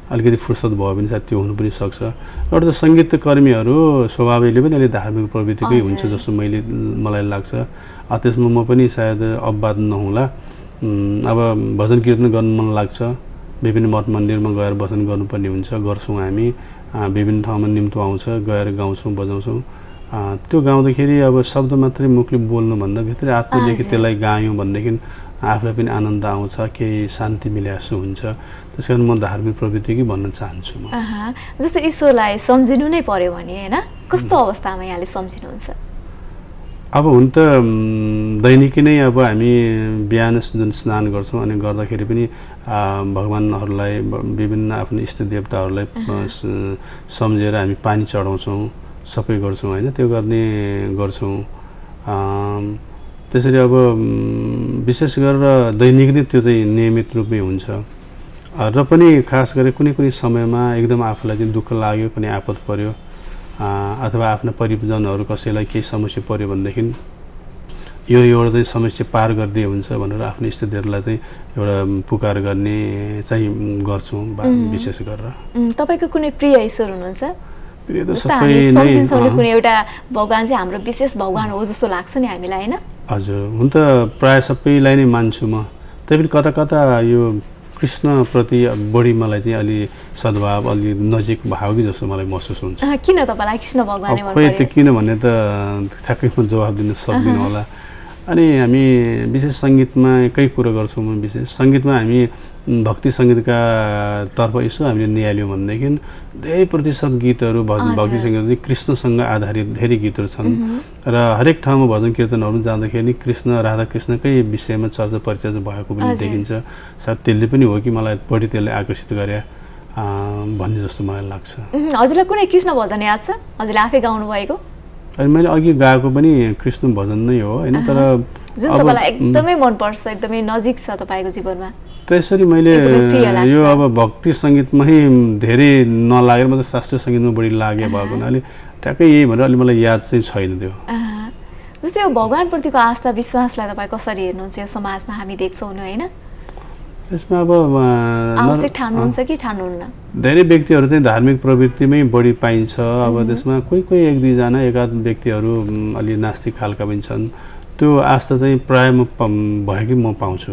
अलिकति फुर्सद भयो भने सायद त्यो हुनु पनि सक्छ। एउटा त सङ्गीतकर्मीहरू स्वभावैले पनि अलिक धार्मिक प्रवृत्तिकै हुन्छ जस्तो मलाई लाग्छ। त्यसमा म पनि सायद अपवाद नहुँला। अब भजन कीर्तन गर्नु मन लाग्छ, विभिन्न मठ मन्दिरमा गएर भजन गर्नुपर्ने हुन्छ, गर्छौँ हामी। विभिन्न ठाउँमा निम्तो आउँछ, गएर गाउँछौँ बजाउँछौँ। त्यो गाउँदाखेरि अब शब्द मात्रै मुखले बोल्नुभन्दा भित्रै आत्मादेखि त्यसलाई गायौँ भनेदेखि आफूलाई पनि आनन्द आउँछ, केही शान्ति मिले जस्तो हुन्छ। त्यस कारण म धार्मिक प्रवृत्तिकै भन्न चाहन्छु। म जस्तो ईश्वरलाई सम्झिनु नै पर्यो भने होइन, कस्तो अवस्थामा यहाँले सम्झिनुहुन्छ? अब हुन त दैनिकी नै अब हामी बिहान जुन स्नान गर्छौँ अनि गर्दाखेरि पनि भगवान्हरूलाई विभिन्न आफ्नो इष्ट देवताहरूलाई सम्झेर हामी पानी चढाउँछौँ, सबै गर्छौँ होइन, त्यो गर्छौँ। त्यसरी अब विशेष गरेर दैनिक नै त्यो चाहिँ नियमित रूपमै हुन्छ। र पनि खास गरी कुनै कुनै समयमा एकदम आफूलाई चाहिँ दुःख लाग्यो, कुनै आपद पर्यो अथवा आफ्ना परिजनहरू कसैलाई केही समस्या पर्यो भनेदेखि यो एउटा चाहिँ समस्या पार गरिदिए हुन्छ भनेर आफ्नो इष्टदेवतालाई चाहिँ एउटा पुकार गर्ने चाहिँ गर्छौँ विशेष गरेर। तपाईँको कुनै प्रिय ईश्वर हुनुहुन्छ? प्रिय त सबै नै, कुनै एउटा भगवान चाहिँ हाम्रो विशेष भगवान हो जस्तो लाग्छ नि हामीलाई होइन? हजुर, हुन त प्रायः सबैलाई नै मान्छु म। त्यही पनि कता कता यो कृष्णप्रति बढी मलाई चाहिँ अलि सद्भाव, अलि नजिक भयो कि जस्तो मलाई महसुस हुन्छ। किन तपाईँलाई कृष्ण भगवान मन पर्यो? किन भन्ने त ठ्याक्कै म जवाब दिन सक्दिनँ होला। अनि हामी विशेष सङ्गीतमा एकै कुरो गर्छौँ। म विशेष सङ्गीतमा हामी भक्ति सङ्गीतका तर्फ यसो हामीले निहाल्यौँ भनेदेखि धेरै प्रतिशत गीतहरू भक्ति सङ्गीत चाहिँ कृष्णसँग आधारित धेरै गीतहरू छन्। र हरेक ठाउँमा भजन कीर्तनहरू जाँदाखेरि कृष्ण राधाकृष्णकै विषयमा चर्चा परिचर्चा भएको पनि देखिन्छ। सायद त्यसले पनि हो कि मलाई बढी त्यसले आकर्षित गरे भन्ने जस्तो मलाई लाग्छ। हजुरलाई कुनै कृष्ण भजन याद छ हजुरले आफै गाउनु भएको? अनि मैले अघि गाएको पनि कृष्ण भजन नै हो होइन, तर जुन तपाईँलाई एकदमै मनपर्छ, एकदमै नजिक छ तपाईँको जीवनमा? त्यसरी मैले यो अब भक्ति सङ्गीतमै धेरै नलागेर मतलब शास्त्रीय सङ्गीतमा बढी लागे भएको हुनाले ठ्याक्कै यही भनेर अलि मलाई याद चाहिँ छैन त्यो। जस्तै यो भगवानप्रतिको आस्था विश्वासलाई तपाईँ कसरी हेर्नुहुन्छ? यो समाजमा हामी देख्छौँ नि होइन, त्यसमा अब आवश्यक ठान्नुहुन्छ कि ठान्नुहुन्न? धेरै व्यक्तिहरू चाहिँ धार्मिक प्रवृत्तिमै बढी पाइन्छ। अब त्यसमा कोही कोही एक दुईजना एकाध व्यक्तिहरू अलि नास्तिक खालका पनि छन्। त्यो आस्था चाहिँ प्रायः म भएकै म पाउँछु।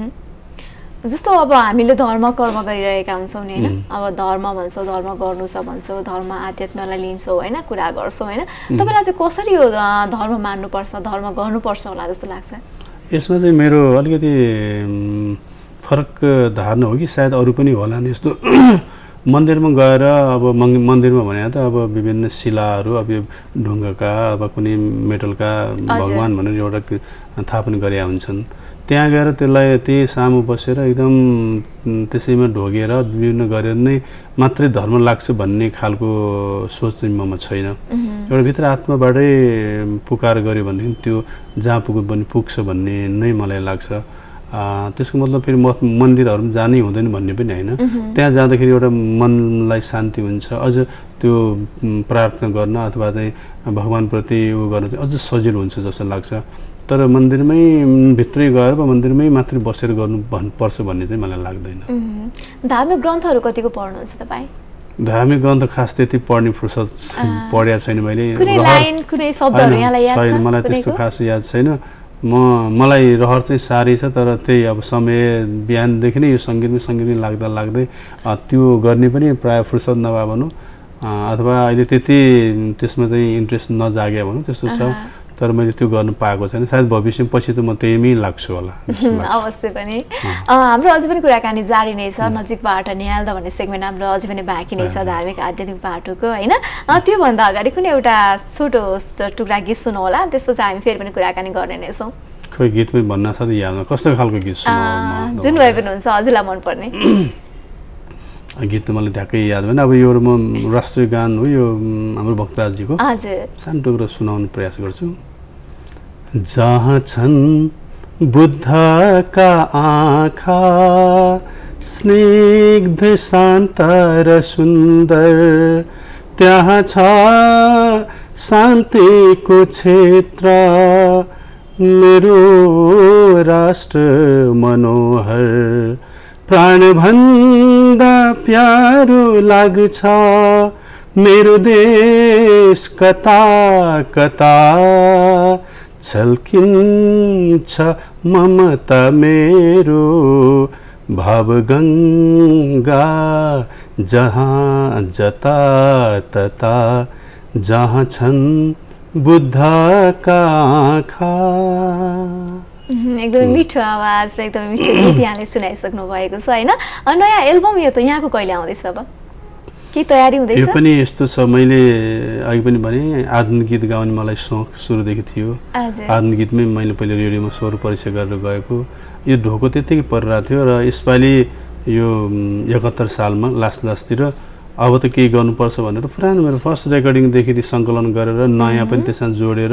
जस्तो अब हामीले धर्म कर्म गरिरहेका हुन्छौँ नि होइन, अब धर्म भन्छौँ, धर्म गर्नु छ भन्छौँ, धर्म आध्यात्मलाई लिन्छौँ होइन, कुरा गर्छौँ होइन, तपाईँलाई चाहिँ कसरी यो धर्म मान्नुपर्छ, धर्म गर्नुपर्छ होला जस्तो लाग्छ? यसमा चाहिँ मेरो अलिकति फरक धारणा हो कि सायद अरू पनि होला नि। यस्तो मन्दिरमा गएर अब मन्दिरमा भने त अब विभिन्न शिलाहरू, अब यो ढुङ्गाका अब कुनै मेटलका भगवान भनेर एउटा थापना गरे हुन्छन्। त्यहाँ गएर त्यसलाई त्यही सामु बसेर एकदम त्यसैमा ढोगेर विभिन्न गरेर नै मात्रै धर्म लाग्छ भन्ने खालको सोच चाहिँ ममा छैन। एउटा भित्र आत्माबाटै पुकार गऱ्यो भनेदेखि त्यो जहाँ पुग्नु पनि पुग्छ भन्ने नै मलाई लाग्छ। त्यसको मतलब फेरि मन्दिरहरू जानै हुँदैन भन्ने पनि होइन। त्यहाँ जाँदाखेरि एउटा मनलाई शान्ति हुन्छ, अझ त्यो प्रार्थना गर्न अथवा चाहिँ भगवान्प्रति उ गर्न चाहिँ अझ सजिलो हुन्छ जस्तो लाग्छ। तर मन्दिरमै भित्रै गएर मन्दिरमै मात्रै बसेर गर्नुपर्छ भन्ने चाहिँ मलाई लाग्दैन। धार्मिक ग्रन्थहरू कतिको पढ्नुहुन्छ तपाईँ? धार्मिक ग्रन्थ खास त्यति पढ्ने फुर्सद पढेको छैन मैले। मलाई त्यस्तो खास याद छैन। मलाई रहर चाहिँ साह्रै छ, तर त्यही अब समय बिहानदेखि नै यो सङ्गीतमै लाग्दै त्यो गर्ने पनि प्रायः फुर्सद नभए भनौँ अथवा अहिले त्यति त्यसमा चाहिँ इन्ट्रेस्ट नजागे भनौँ त्यस्तो छ। तर मैले त्यो गर्नु पाएको छैन। सायद भविष्यमा पछि त म त्यहीमै लाग्छु होला। अवश्य पनि। हाम्रो अझै पनि कुराकानी जारी नै छ। नजिकबाट निहाल्दा भन्ने सेगमेन्ट हाम्रो अझै पनि बाँकी नै छ धार्मिक आध्यात्मिक बाटोको होइन। त्योभन्दा अगाडि कुनै एउटा छोटो टुक्रा गीत सुनौ होला, त्यसपछि हामी फेरि पनि कुराकानी गर्ने नै छौँ। खोइ गीत पनि भन्न साथै याद कस्तो खालको गीत सुनाउँ? जुन भए पनि हुन्छ, हजुरलाई मनपर्ने गीत त मलाई ठ्याक्कै याद भएन। अब यो म राष्ट्रिय गान हो, यो हाम्रो भक्तराजजीको सानो टुक्रा सुनाउने प्रयास गर्छु। जहाँ छन् बुद्धका आँखा स्निग्ध शान्त र सुन्दर, त्यहाँ छ शान्तिको क्षेत्र, मेरो राष्ट्र मनोहर, प्राणभन्दा प्यारो लाग्छ मेरो देश कता कता छल्किन्छ ममता मेरो भावगङ्गा जहाँ जता तता जहाँ छन् बुद्धका आँखा। एकदमै मिठो आवाज र एकदमै मिठो गीत यहाँले सुनाइसक्नु भएको छ होइन। नयाँ एल्बम यो त यहाँको कहिले आउँदैछ अब के तयारी हुँदैछ? यो पनि यस्तो छ, मैले अघि पनि भने आधुनिक गीत गाउने मलाई सोख सुरुदेखि थियो। आधुनिक गीतमै मैले पहिले रेडियोमा स्वर परीक्षा गरेर गएको। यो ढोको त्यत्तिकै परिरहेको थियो र यसपालि यो 71 सालमा लास्टतिर अब त केही गर्नुपर्छ भनेर पुरानो मेरो फर्स्ट रेकर्डिङदेखि सङ्कलन गरेर नयाँ पनि त्यसमा जोडेर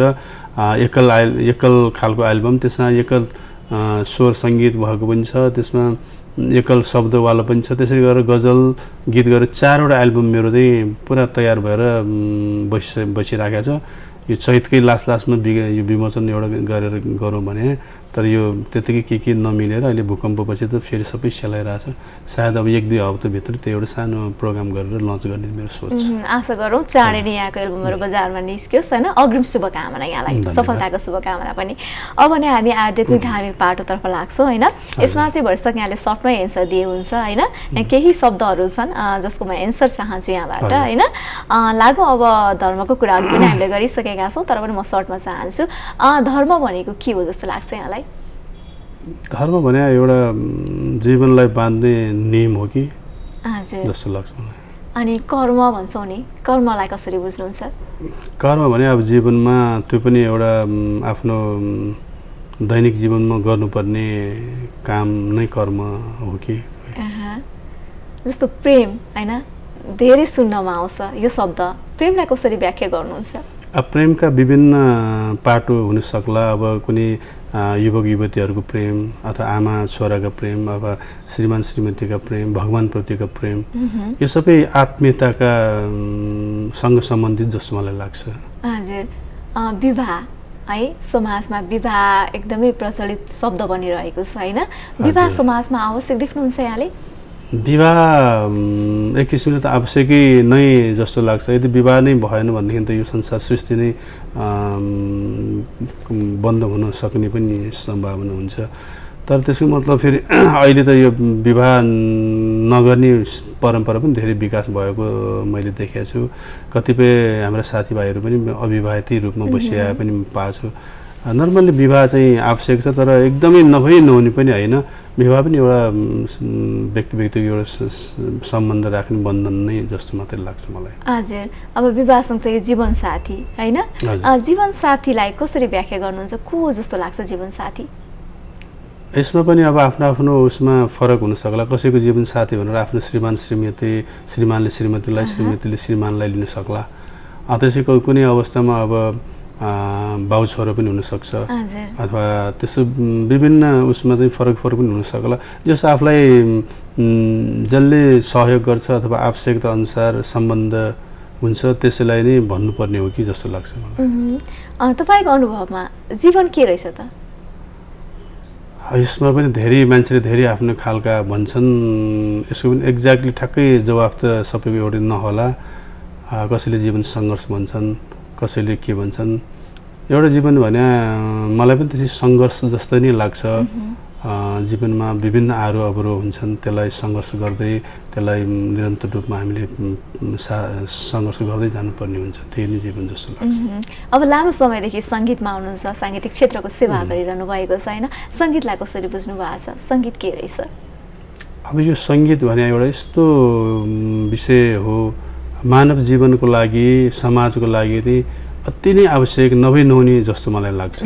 एकल खालको एल्बम, त्यसमा एकल स्वर सङ्गीत भएको पनि छ, त्यसमा एकल शब्दवाला पनि छ। त्यसरी गरेर गजल गीत गरेर 4वटा एल्बम मेरो चाहिँ पुरा तयार भएर बसिराखेको छ। यो चैतकै लास्टमा यो विमोचन एउटा गरेर गरौँ भने, तर यो त्यतिकै के नमिलेर अहिले भूकम्पपछि त फेरि सबै सेलाइरहेछ। सायद अब 1-2 हप्ताभित्र त्यो एउटा सानो प्रोग्राम गरेर लन्च गर्ने मेरो सोच। आशा गरौँ चाँडै नै यहाँको एल्बमहरू बजारमा निस्कियोस् होइन। अग्रिम शुभकामना यहाँलाई, सफलताको शुभकामना पनि। अब नै हामी आध्यात्मिक धार्मिक पाटोतर्फ लाग्छौँ होइन। यसमा चाहिँ भर्सक यहाँले सर्टमै एन्सर दिए हुन्छ होइन। केही शब्दहरू छन् जसको म एन्सर चाहन्छु यहाँबाट होइन। लागौँ अब धर्मको कुरा अघि पनि हामीले गरिसकेका छौँ, तर पनि म सर्टमा चाहन्छु धर्म भनेको के हो जस्तो लाग्छ यहाँलाई? धर्म भने एउटा जीवनलाई बाँध्ने नियम हो कि जस्तो लाग्छ मलाई। अनि कर्म भन्छौँ नि, कर्मलाई कसरी बुझ्नुहुन्छ? कर्म भने अब जीवनमा त्यो पनि एउटा आफ्नो दैनिक जीवनमा गर्नुपर्ने काम नै कर्म हो कि। जस्तो प्रेम होइन, धेरै सुन्नमा आउँछ यो शब्द, प्रेमलाई कसरी व्याख्या गर्नुहुन्छ? अब प्रेमका विभिन्न पाटो हुन सक्ला। अब कुनै युवक युवतीहरूको प्रेम अथवा आमा छोराका प्रेम, अब श्रीमान श्रीमतीका प्रेम, भगवानप्रतिका प्रेम, यो सबै आत्मीयताका सँग सम्बन्धित जस्तो मलाई लाग्छ। हजुर, विवाह है, समाजमा विवाह एकदमै प्रचलित शब्द बनिरहेको छ होइन। विवाह समाजमा आवश्यक देख्नुहुन्छ यहाँले? विवाह एक किसिमले त आवश्यकै नै जस्तो लाग्छ। यदि विवाह नै भएन भनेदेखि त यो संसार सृष्टि नै बन्द हुन सक्ने पनि सम्भावना हुन्छ। तर त्यसको मतलब फेरि अहिले त यो विवाह नगर्ने परम्परा पनि धेरै विकास भएको मैले देखेको छु। कतिपय हाम्रा साथीभाइहरू पनि अविवाहितै रूपमा बसिआए पनि पाएको छु। नर्मल्ली विवाह चाहिँ आवश्यक छ, तर एकदमै नभई नहुने पनि होइन। विवाह पनि एउटा व्यक्ति एउटा सम्बन्ध राख्ने बन्धन नै जस्तो मात्रै लाग्छ मलाई। हजुर, अब विवाह सँगसँगै जीवनसाथी होइन, जीवनसाथीलाई कसरी व्याख्या गर्नुहुन्छ? को जस्तो लाग्छ जीवनसाथी? यसमा पनि अब आफ्नो आफ्नो उसमा फरक हुन सक्ला। कसैको जीवनसाथी भनेर आफ्नो श्रीमान श्रीमती, श्रीमानले श्रीमतीलाई, श्रीमतीले श्रीमानलाई लिन सक्ला। त्यसैको कुनै अवस्थामा अब बाउ छोरो पनि हुनसक्छ अथवा त्यसो विभिन्न उसमा चाहिँ फरक पनि हुन सक्ला। जस आफूलाई जसले सहयोग गर्छ अथवा आवश्यकता अनुसार सम्बन्ध हुन्छ त्यसैलाई नै भन्नुपर्ने हो कि जस्तो लाग्छ मलाई। तपाईँको अनुभवमा जीवन के रहेछ त? यसमा पनि धेरै मान्छेले धेरै आफ्नो खालका भन्छन्। यसको पनि एक्ज्याक्टली ठ्याक्कै जवाफ त सबैको एउटै नहोला। कसैले जीवन सङ्घर्ष भन्छन्, कसैले के भन्छन्। एउटा जीवन भने मलाई पनि त्यसै सङ्घर्ष जस्तो नै लाग्छ। जीवनमा विभिन्न आरो अवरोध हुन्छन्, त्यसलाई सङ्घर्ष गर्दै त्यसलाई निरन्तर रूपमा हामीले सङ्घर्ष गर्दै जानुपर्ने हुन्छ। त्यही नै जीवन जस्तो लाग्छ। अब लामो समयदेखि सङ्गीतमा हुनुहुन्छ, साङ्गीतिक क्षेत्रको सेवा गरिरहनु भएको छ होइन। सङ्गीतलाई कसरी बुझ्नु भएको छ? सङ्गीत के रहेछ? अब यो सङ्गीत भने एउटा यस्तो विषय हो, मानव जीवनको लागि, समाजको लागि चाहिँ अति नै आवश्यक नभई नहुने जस्तो मलाई लाग्छ।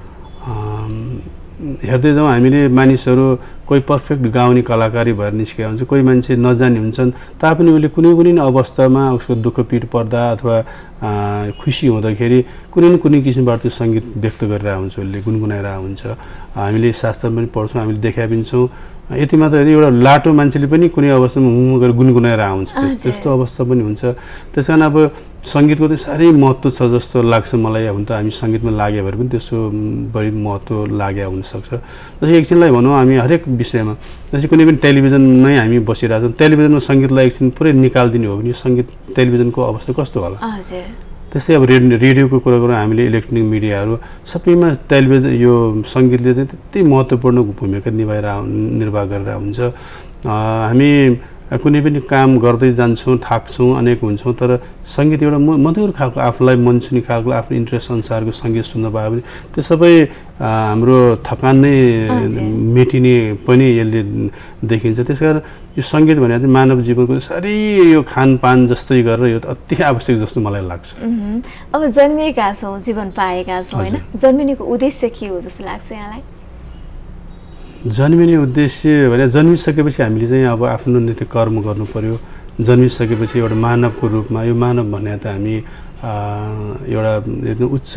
हेर्दै जाउँ हामीले मानिसहरू कोही पर्फेक्ट गाउने कलाकारी भएर निस्केका हुन्छ, कोही मान्छे नजाने हुन्छन्, तापनि उसले कुनै कुनै अवस्थामा उसको दुःख पीड पर्दा अथवा खुसी हुँदाखेरि कुनै न कुनै किसिमबाट त्यो सङ्गीत व्यक्त गरिरहेको हुन्छ, उसले गुनगुनाइरहेको हुन्छ। हामीले शास्त्र पनि पढ्छौँ, हामीले देखा पनि छौँ। यति मात्र होइन, एउटा लाटो मान्छेले पनि कुनै अवस्थामा हुँ गरेर गुनगुनाएर आउँछ, त्यस्तो अवस्था पनि हुन्छ। त्यस कारण अब सङ्गीतको चाहिँ साह्रै महत्त्व छ जस्तो लाग्छ मलाई। हुन त हामी सङ्गीतमा लाग्यो भने पनि त्यसो बढी महत्त्व लाग्यो हुनसक्छ। जस्तै एकछिनलाई भनौँ हामी हरेक विषयमा, जस्तै कुनै पनि टेलिभिजनमै हामी बसिरहेको छौँ, टेलिभिजनमा सङ्गीतलाई एकछिन पुरै निकालिदिने हो भने सङ्गीत टेलिभिजनको अवस्था कस्तो होला? त्यस्तै अब रेडियोको कुरा गरौँ, हामीले इलेक्ट्रोनिक मिडियाहरू सबैमा टेलिभिजन यो सङ्गीतले चाहिँ त्यति महत्त्वपूर्ण भूमिका निर्वाह गरेर हुन्छ। हामी कुनै पनि काम गर्दै जान्छौँ, थाक्छौँ, अनेक हुन्छौँ, तर सङ्गीत एउटा मधुर खालको आफूलाई मन छुने खालको आफ्नो इन्ट्रेस्ट अनुसारको सङ्गीत सुन्न पायो भने त्यो सबै हाम्रो थकान नै मेटिने पनि यसले देखिन्छ। त्यस कारण यो सङ्गीत भनेर चाहिँ मानव जीवनको साह्रै यो खानपान जस्तै गरेर यो अति आवश्यक जस्तो मलाई लाग्छ। अब जन्मिएका छौँ, जीवन पाएका छौँ होइन, जन्मिनेको उद्देश्य के हो जस्तो लाग्छ यहाँलाई? जन्मिने उद्देश्य भने जन्मिसकेपछि हामीले चाहिँ अब आफ्नो नित्य कर्म गर्नु पर्यो। जन्मिसकेपछि एउटा मानवको रूपमा, यो मानव भने त हामी एउटा एकदम उच्च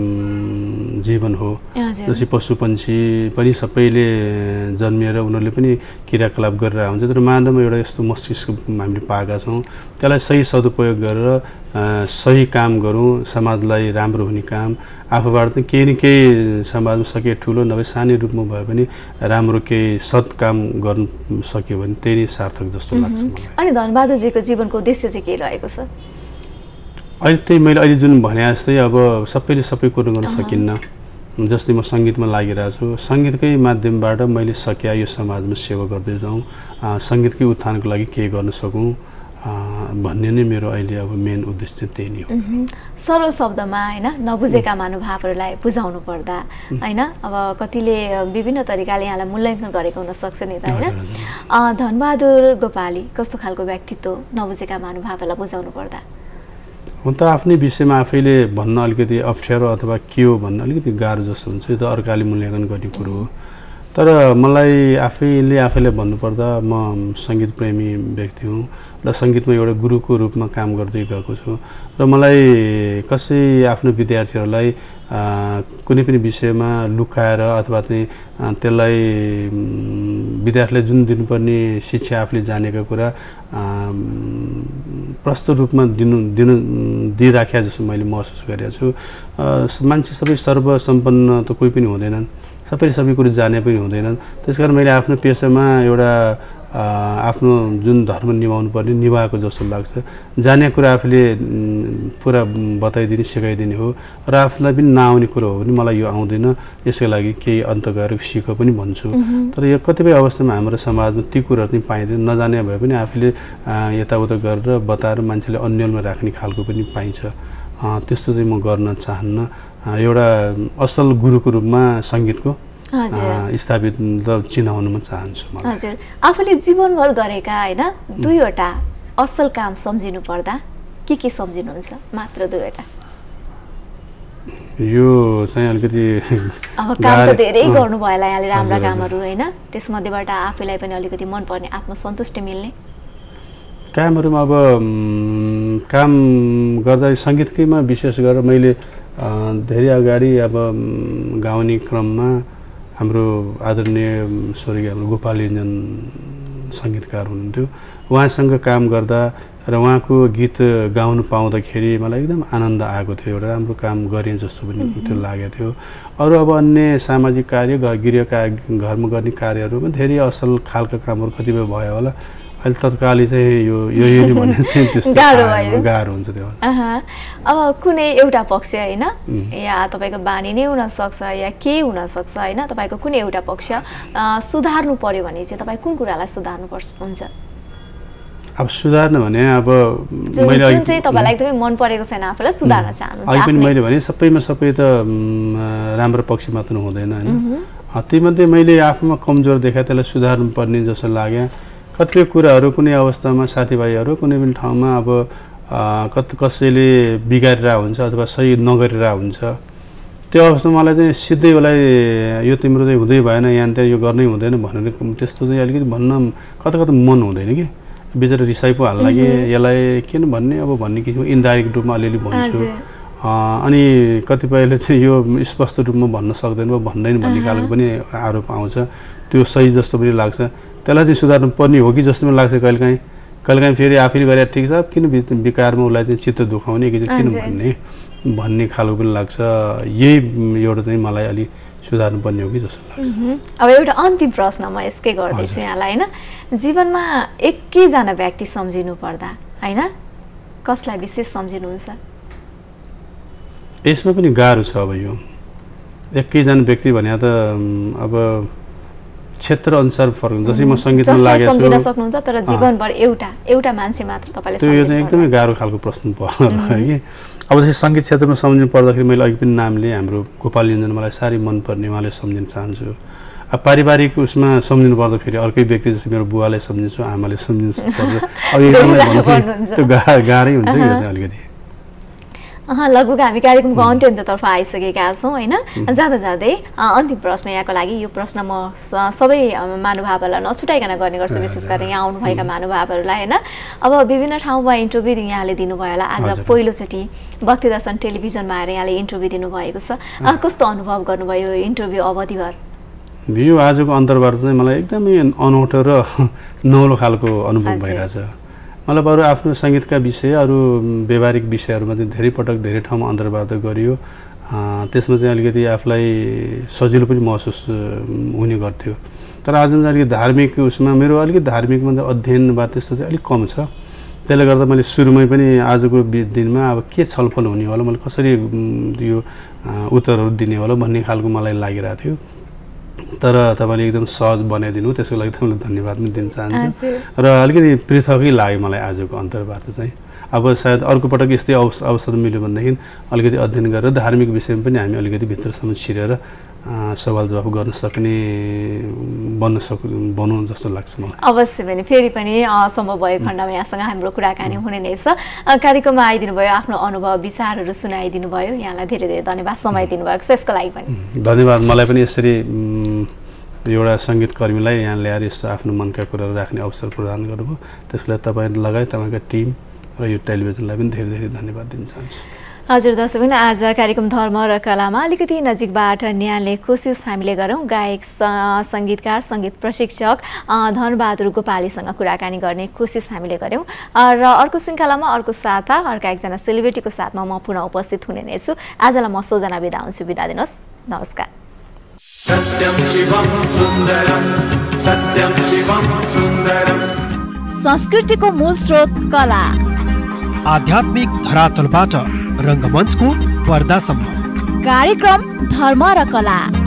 जीवन हो। जस्तै पशु पन्छी पनि सबैले जन्मिएर उनीहरूले पनि क्रियाकलाप गरेर आउँछ, तर मानवमा एउटा यस्तो मस्तिष्क हामीले पाएका छौँ। त्यसलाई सही सदुपयोग गरेर सही काम गरौँ, समाजलाई राम्रो हुने काम, आफूबाट चाहिँ केही न केही समाजमा सके ठुलो नभए सानै रूपमा भए पनि राम्रो केही सत् काम गर्न सक्यो भने त्यही नै सार्थक जस्तो लाग्छ मलाई। अनि धनबहादुरजीको जीवनको उद्देश्य चाहिँ के रहेको छ? अहिले त्यही मैले अहिले जुन भने जस्तै अब सबैले सबै कुरो गर्न सकिन्न। जस्तै म सङ्गीतमा लागिरहेको छु, सङ्गीतकै माध्यमबाट मैले सके यो समाजमा सेवा गर्दै जाउँ, सङ्गीतकै उत्थानको लागि केही गर्न सकौँ भन्ने नै मेरो अहिले अब मेन उद्देश्य त्यही नै हो। सरल शब्दमा होइन, नबुझेका महानुभावहरूलाई बुझाउनु पर्दा होइन, अब कतिले विभिन्न तरिकाले यहाँलाई मूल्याङ्कन गरेको हुनसक्छ नि त होइन। धनबहादुर गोपाली कस्तो खालको व्यक्तित्व नबुझेका महानुभावहरूलाई बुझाउनु पर्दा? हुन त आफ्नै विषयमा आफैले भन्न अलिकति अप्ठ्यारो अथवा के हो भन्न अलिकति गाह्रो जस्तो हुन्छ, यो त अर्काले मूल्याङ्कन गर्ने कुरो हो। तर मलाई आफैलाई भन्नुपर्दा म सङ्गीत प्रेमी व्यक्ति हुँ र सङ्गीतमा एउटा गुरुको रूपमा काम गर्दै गएको छु र मलाई कसै आफ्नो विद्यार्थीहरूलाई कुनै पनि विषयमा लुकाएर अथवा चाहिँ त्यसलाई विद्यार्थीलाई जुन दिनुपर्ने शिक्षा आफूले जानेका कुरा प्रस्तुत रूपमा दिइराख्या जस्तो मैले महसुस गरेको छु। मान्छे सबै सर्वसम्पन्न त कोही पनि हुँदैनन्, सबैले सबै कुरो जाने पनि हुँदैनन्। त्यसकारण मैले आफ्नो पेसामा एउटा आफ्नो जुन धर्म निभाउनु पर्ने निभाएको जस्तो लाग्छ। जाने कुरा आफूले पुरा बताइदिने सिकाइदिने हो र आफूलाई पनि नआउने कुरो हो भने मलाई यो आउँदैन, यसको लागि केही अन्त गएर सिक पनि भन्छु। तर यो कतिपय अवस्थामा हाम्रो समाजमा ती कुराहरू चाहिँ पाइँदैन, नजाने भए पनि आफूले यताउता गरेर बताएर मान्छेले अन्यलमा राख्ने खालको पनि पाइन्छ। त्यस्तो चाहिँ म गर्न चाहन्न। एउटा असल गुरुको रूपमा सङ्गीतको स्थापित चिनाउन चाहन्छु। हजुर, आफूले जीवनभर गरेका होइन दुईवटा असल काम सम्झिनु पर्दा के सम्झिनुहुन्छ? मात्र दुईवटा? यो चाहिँ अलिकति अब काम त धेरै गर्नुभयो होला यहाँले, राम्रा कामहरू होइन, त्यसमध्येबाट आफैलाई पनि अलिकति मनपर्ने आत्मसन्तुष्टि मिल्ने कामहरूमा अब काम गर्दा सङ्गीतकैमा विशेष गरेर मैले धेरै अगाडि अब गाउने क्रममा हाम्रो आदरणीय स्वर्गीय हाम्रो गोपाल योञ्जन सङ्गीतकार हुनुहुन्थ्यो, उहाँसँग काम गर्दा र उहाँको गीत गाउनु पाउँदाखेरि मलाई एकदम आनन्द आएको थियो, एउटा राम्रो काम गरेँ जस्तो पनि त्यो लागेको थियो। अरू अब अन्य सामाजिक कार्य घरमा गर्ने कार्यहरूमा धेरै असल खालका कामहरू कतिपय भयो होला। अहिले तत्कालै चाहिँ यो भन्ने चाहिँ त्यस्तो गाह्रो हुन्छ त्यो। अब कुनै एउटा पक्ष होइन, या तपाईँको बानी नै हुनसक्छ या केही हुनसक्छ होइन, तपाईँको कुनै एउटा पक्ष सुधार्नु पर्यो भने चाहिँ तपाईँ कुन कुरालाई सुधार्नु हुन्छ? अब सुधार्नु भने अब जुन चाहिँ तपाईँलाई एकदमै मन परेको छैन, आफूलाई सुधार्न चाहनुहुन्छ? अहिले पनि मैले भने सबैमा सबै त राम्रो पक्ष मात्र हुँदैन होइन। तीमध्ये मैले आफूमा कमजोर देखाएँ, त्यसलाई सुधार्नु पर्ने जस्तो लाग्यो। कतिपय कुराहरू कुनै अवस्थामा साथीभाइहरू कुनै पनि ठाउँमा अब कसैले बिगारेर हुन्छ अथवा सही नगरेर हुन्छ, त्यो अवस्थामा मलाई चाहिँ सिधै उसलाई यो तिम्रो चाहिँ हुँदै भएन, यहाँ त्यहाँ यो गर्नै हुँदैन भनेर त्यस्तो चाहिँ अलिकति भन्न कता मन हुँदैन कि, बिचरा रिसाइ पो हाल्ला कि यसलाई किन भन्ने अब भन्ने किसिमको इन्डाइरेक्ट रूपमा अलिअलि भन्छु। अनि कतिपयले चाहिँ यो स्पष्ट रूपमा भन्न सक्दैन वा भन्दैन भन्ने खालको पनि आरोप आउँछ। त्यो सही जस्तो पनि लाग्छ। त्यसलाई चाहिँ सुधार्नु पर्ने हो कि जस्तो पनि लाग्छ कहिलेकाहीँ फेरि आफैले गरेर ठिक छ किन विकारमा उसलाई चाहिँ चित्त दुखाउने कि किन भन्ने खालको पनि लाग्छ। यही एउटा चाहिँ मलाई अलि सुधार्नु पर्ने हो कि जस्तो लाग्छ। अब एउटा अन्तिम प्रश्न म यसकै गर्दैछु यहाँलाई होइन, जीवनमा एकैजना व्यक्ति सम्झिनु पर्दा होइन कसलाई विशेष सम्झिनुहुन्छ? यसमा पनि गाह्रो छ। अब यो एकैजना व्यक्ति भने त अब क्षेत्र अनुसार फरक हुन्छ। जसै म सङ्गीतमा लागेको छु सम्झिन सक्नुहुन्छ तर जीवनभर एउटा मान्छे मात्र तपाईँले त्यो यो चाहिँ एकदमै गाह्रो खालको प्रश्न पर्छ कि। अब जस्तै सङ्गीत क्षेत्रमा सम्झिनु पर्दाखेरि मैले अघि पनि नामले हाम्रो गोपाल योन्जन मलाई साह्रै मनपर्ने, उहाँले सम्झिन चाहन्छु। अब पारिवारिक उसमा सम्झिनु पर्दा फेरि अर्कै व्यक्ति जस्तै मेरो बुवालाई सम्झिन्छु, आमाले सम्झिनु पर्छ। अब त्यो गाह्रै हुन्छ कि अलिकति। लगभग हामी कार्यक्रमको अन्त्यतर्फ आइसकेका छौँ होइन। जाँदा जाँदै अन्तिम प्रश्न यहाँको लागि। यो प्रश्न म सबै महानुभावहरूलाई नछुटाइकन गर्ने गर्छु, विशेष गरेर यहाँ आउनुभएका महानुभावहरूलाई होइन। अब विभिन्न ठाउँमा इन्टरभ्यू यहाँले दिनुभयो होला, आज पहिलोचोटि भक्ति दर्शन टेलिभिजनमा आएर यहाँले इन्टरभ्यू दिनुभएको छ। कस्तो अनुभव गर्नुभयो इन्टरभ्यू अवधिभर? यो आजको अन्तर्वार्ता चाहिँ मलाई एकदमै अनौठो र नौलो खालको अनुभव भइरहेछ। मलाई बरु आफ्नो सङ्गीतका विषय अरू व्यवहारिक विषयहरूमा चाहिँ धेरै पटक धेरै ठाउँमा अन्तर्वार्ता गरियो। त्यसमा चाहिँ अलिकति आफूलाई सजिलो पनि महसुस हुने गर्थ्यो। तर आज चाहिँ अलिकति धार्मिक उसमा मेरो अलिकति धार्मिकमा चाहिँ अध्ययन वा त्यस्तो चाहिँ अलिक कम छ। त्यसले गर्दा मैले सुरुमै पनि आजको दिनमा अब के छलफल हुने होला, मैले कसरी यो उत्तरहरू दिने होला भन्ने खालको मलाई लागिरहेको थियो। तर तपाईँले एकदम सहज बनाइदिनु, त्यसको लागि तपाईँलाई धन्यवाद पनि दिन चाहन्छु। र अलिकति पृथकै लाग्यो मलाई आजको अन्तर्वार्ता चाहिँ। अब सायद अर्को पटक यस्तै अवसर मिल्यो भनेदेखि अलिकति अध्ययन गरेर धार्मिक विषयमा पनि हामी अलिकति भित्रसम्म छिरेर सवाल जवाफ गर्न सक्ने बनाउनु जस्तो लाग्छ मलाई। अवश्य पनि फेरि पनि सम्भव भएको खण्डमा यहाँसँग हाम्रो कुराकानी हुने नै छ। कार्यक्रममा आइदिनु भयो, आफ्नो अनुभव विचारहरू सुनाइदिनु भयो, यहाँलाई धेरै धेरै धन्यवाद समय दिनुभएको छ यसको लागि पनि। धन्यवाद। मलाई पनि यसरी एउटा सङ्गीतकर्मीलाई यहाँ ल्याएर यस्तो आफ्नो मनका कुराहरू राख्ने अवसर प्रदान गर्नुभयो, त्यसको लागि तपाईँ लगायत तपाईँको टिम र यो टेलिभिजनलाई पनि धेरै धेरै धन्यवाद दिन चाहन्छु। हजुर दर्शकबिन, आज कार्यक्रम धर्म र कलामा अलिकति नजिकबाट न्यायले कोसिस हामीले गऱ्यौँ। गायक सङ्गीतकार सङ्गीत प्रशिक्षक धनबहादुर गोपालीसँग कुराकानी गर्ने कोसिस हामीले गऱ्यौँ। र अर्को श्रृङ्खलामा अर्को साता अर्का एकजना सेलिब्रिटीको साथमा म पुनः उपस्थित हुने नै छु। आजलाई म सोजना बिदा हुन्छु। बिदा दिनुहोस्, नमस्कार। सत्यं शिवं सुन्दरं सत्यं शिवं सुन्दरं। संस्कृतिको मूल स्रोत कला, आध्यात्मिक धरातलबाट रङ्गमञ्चको पर्दासम्म कार्यक्रम धर्म र कला।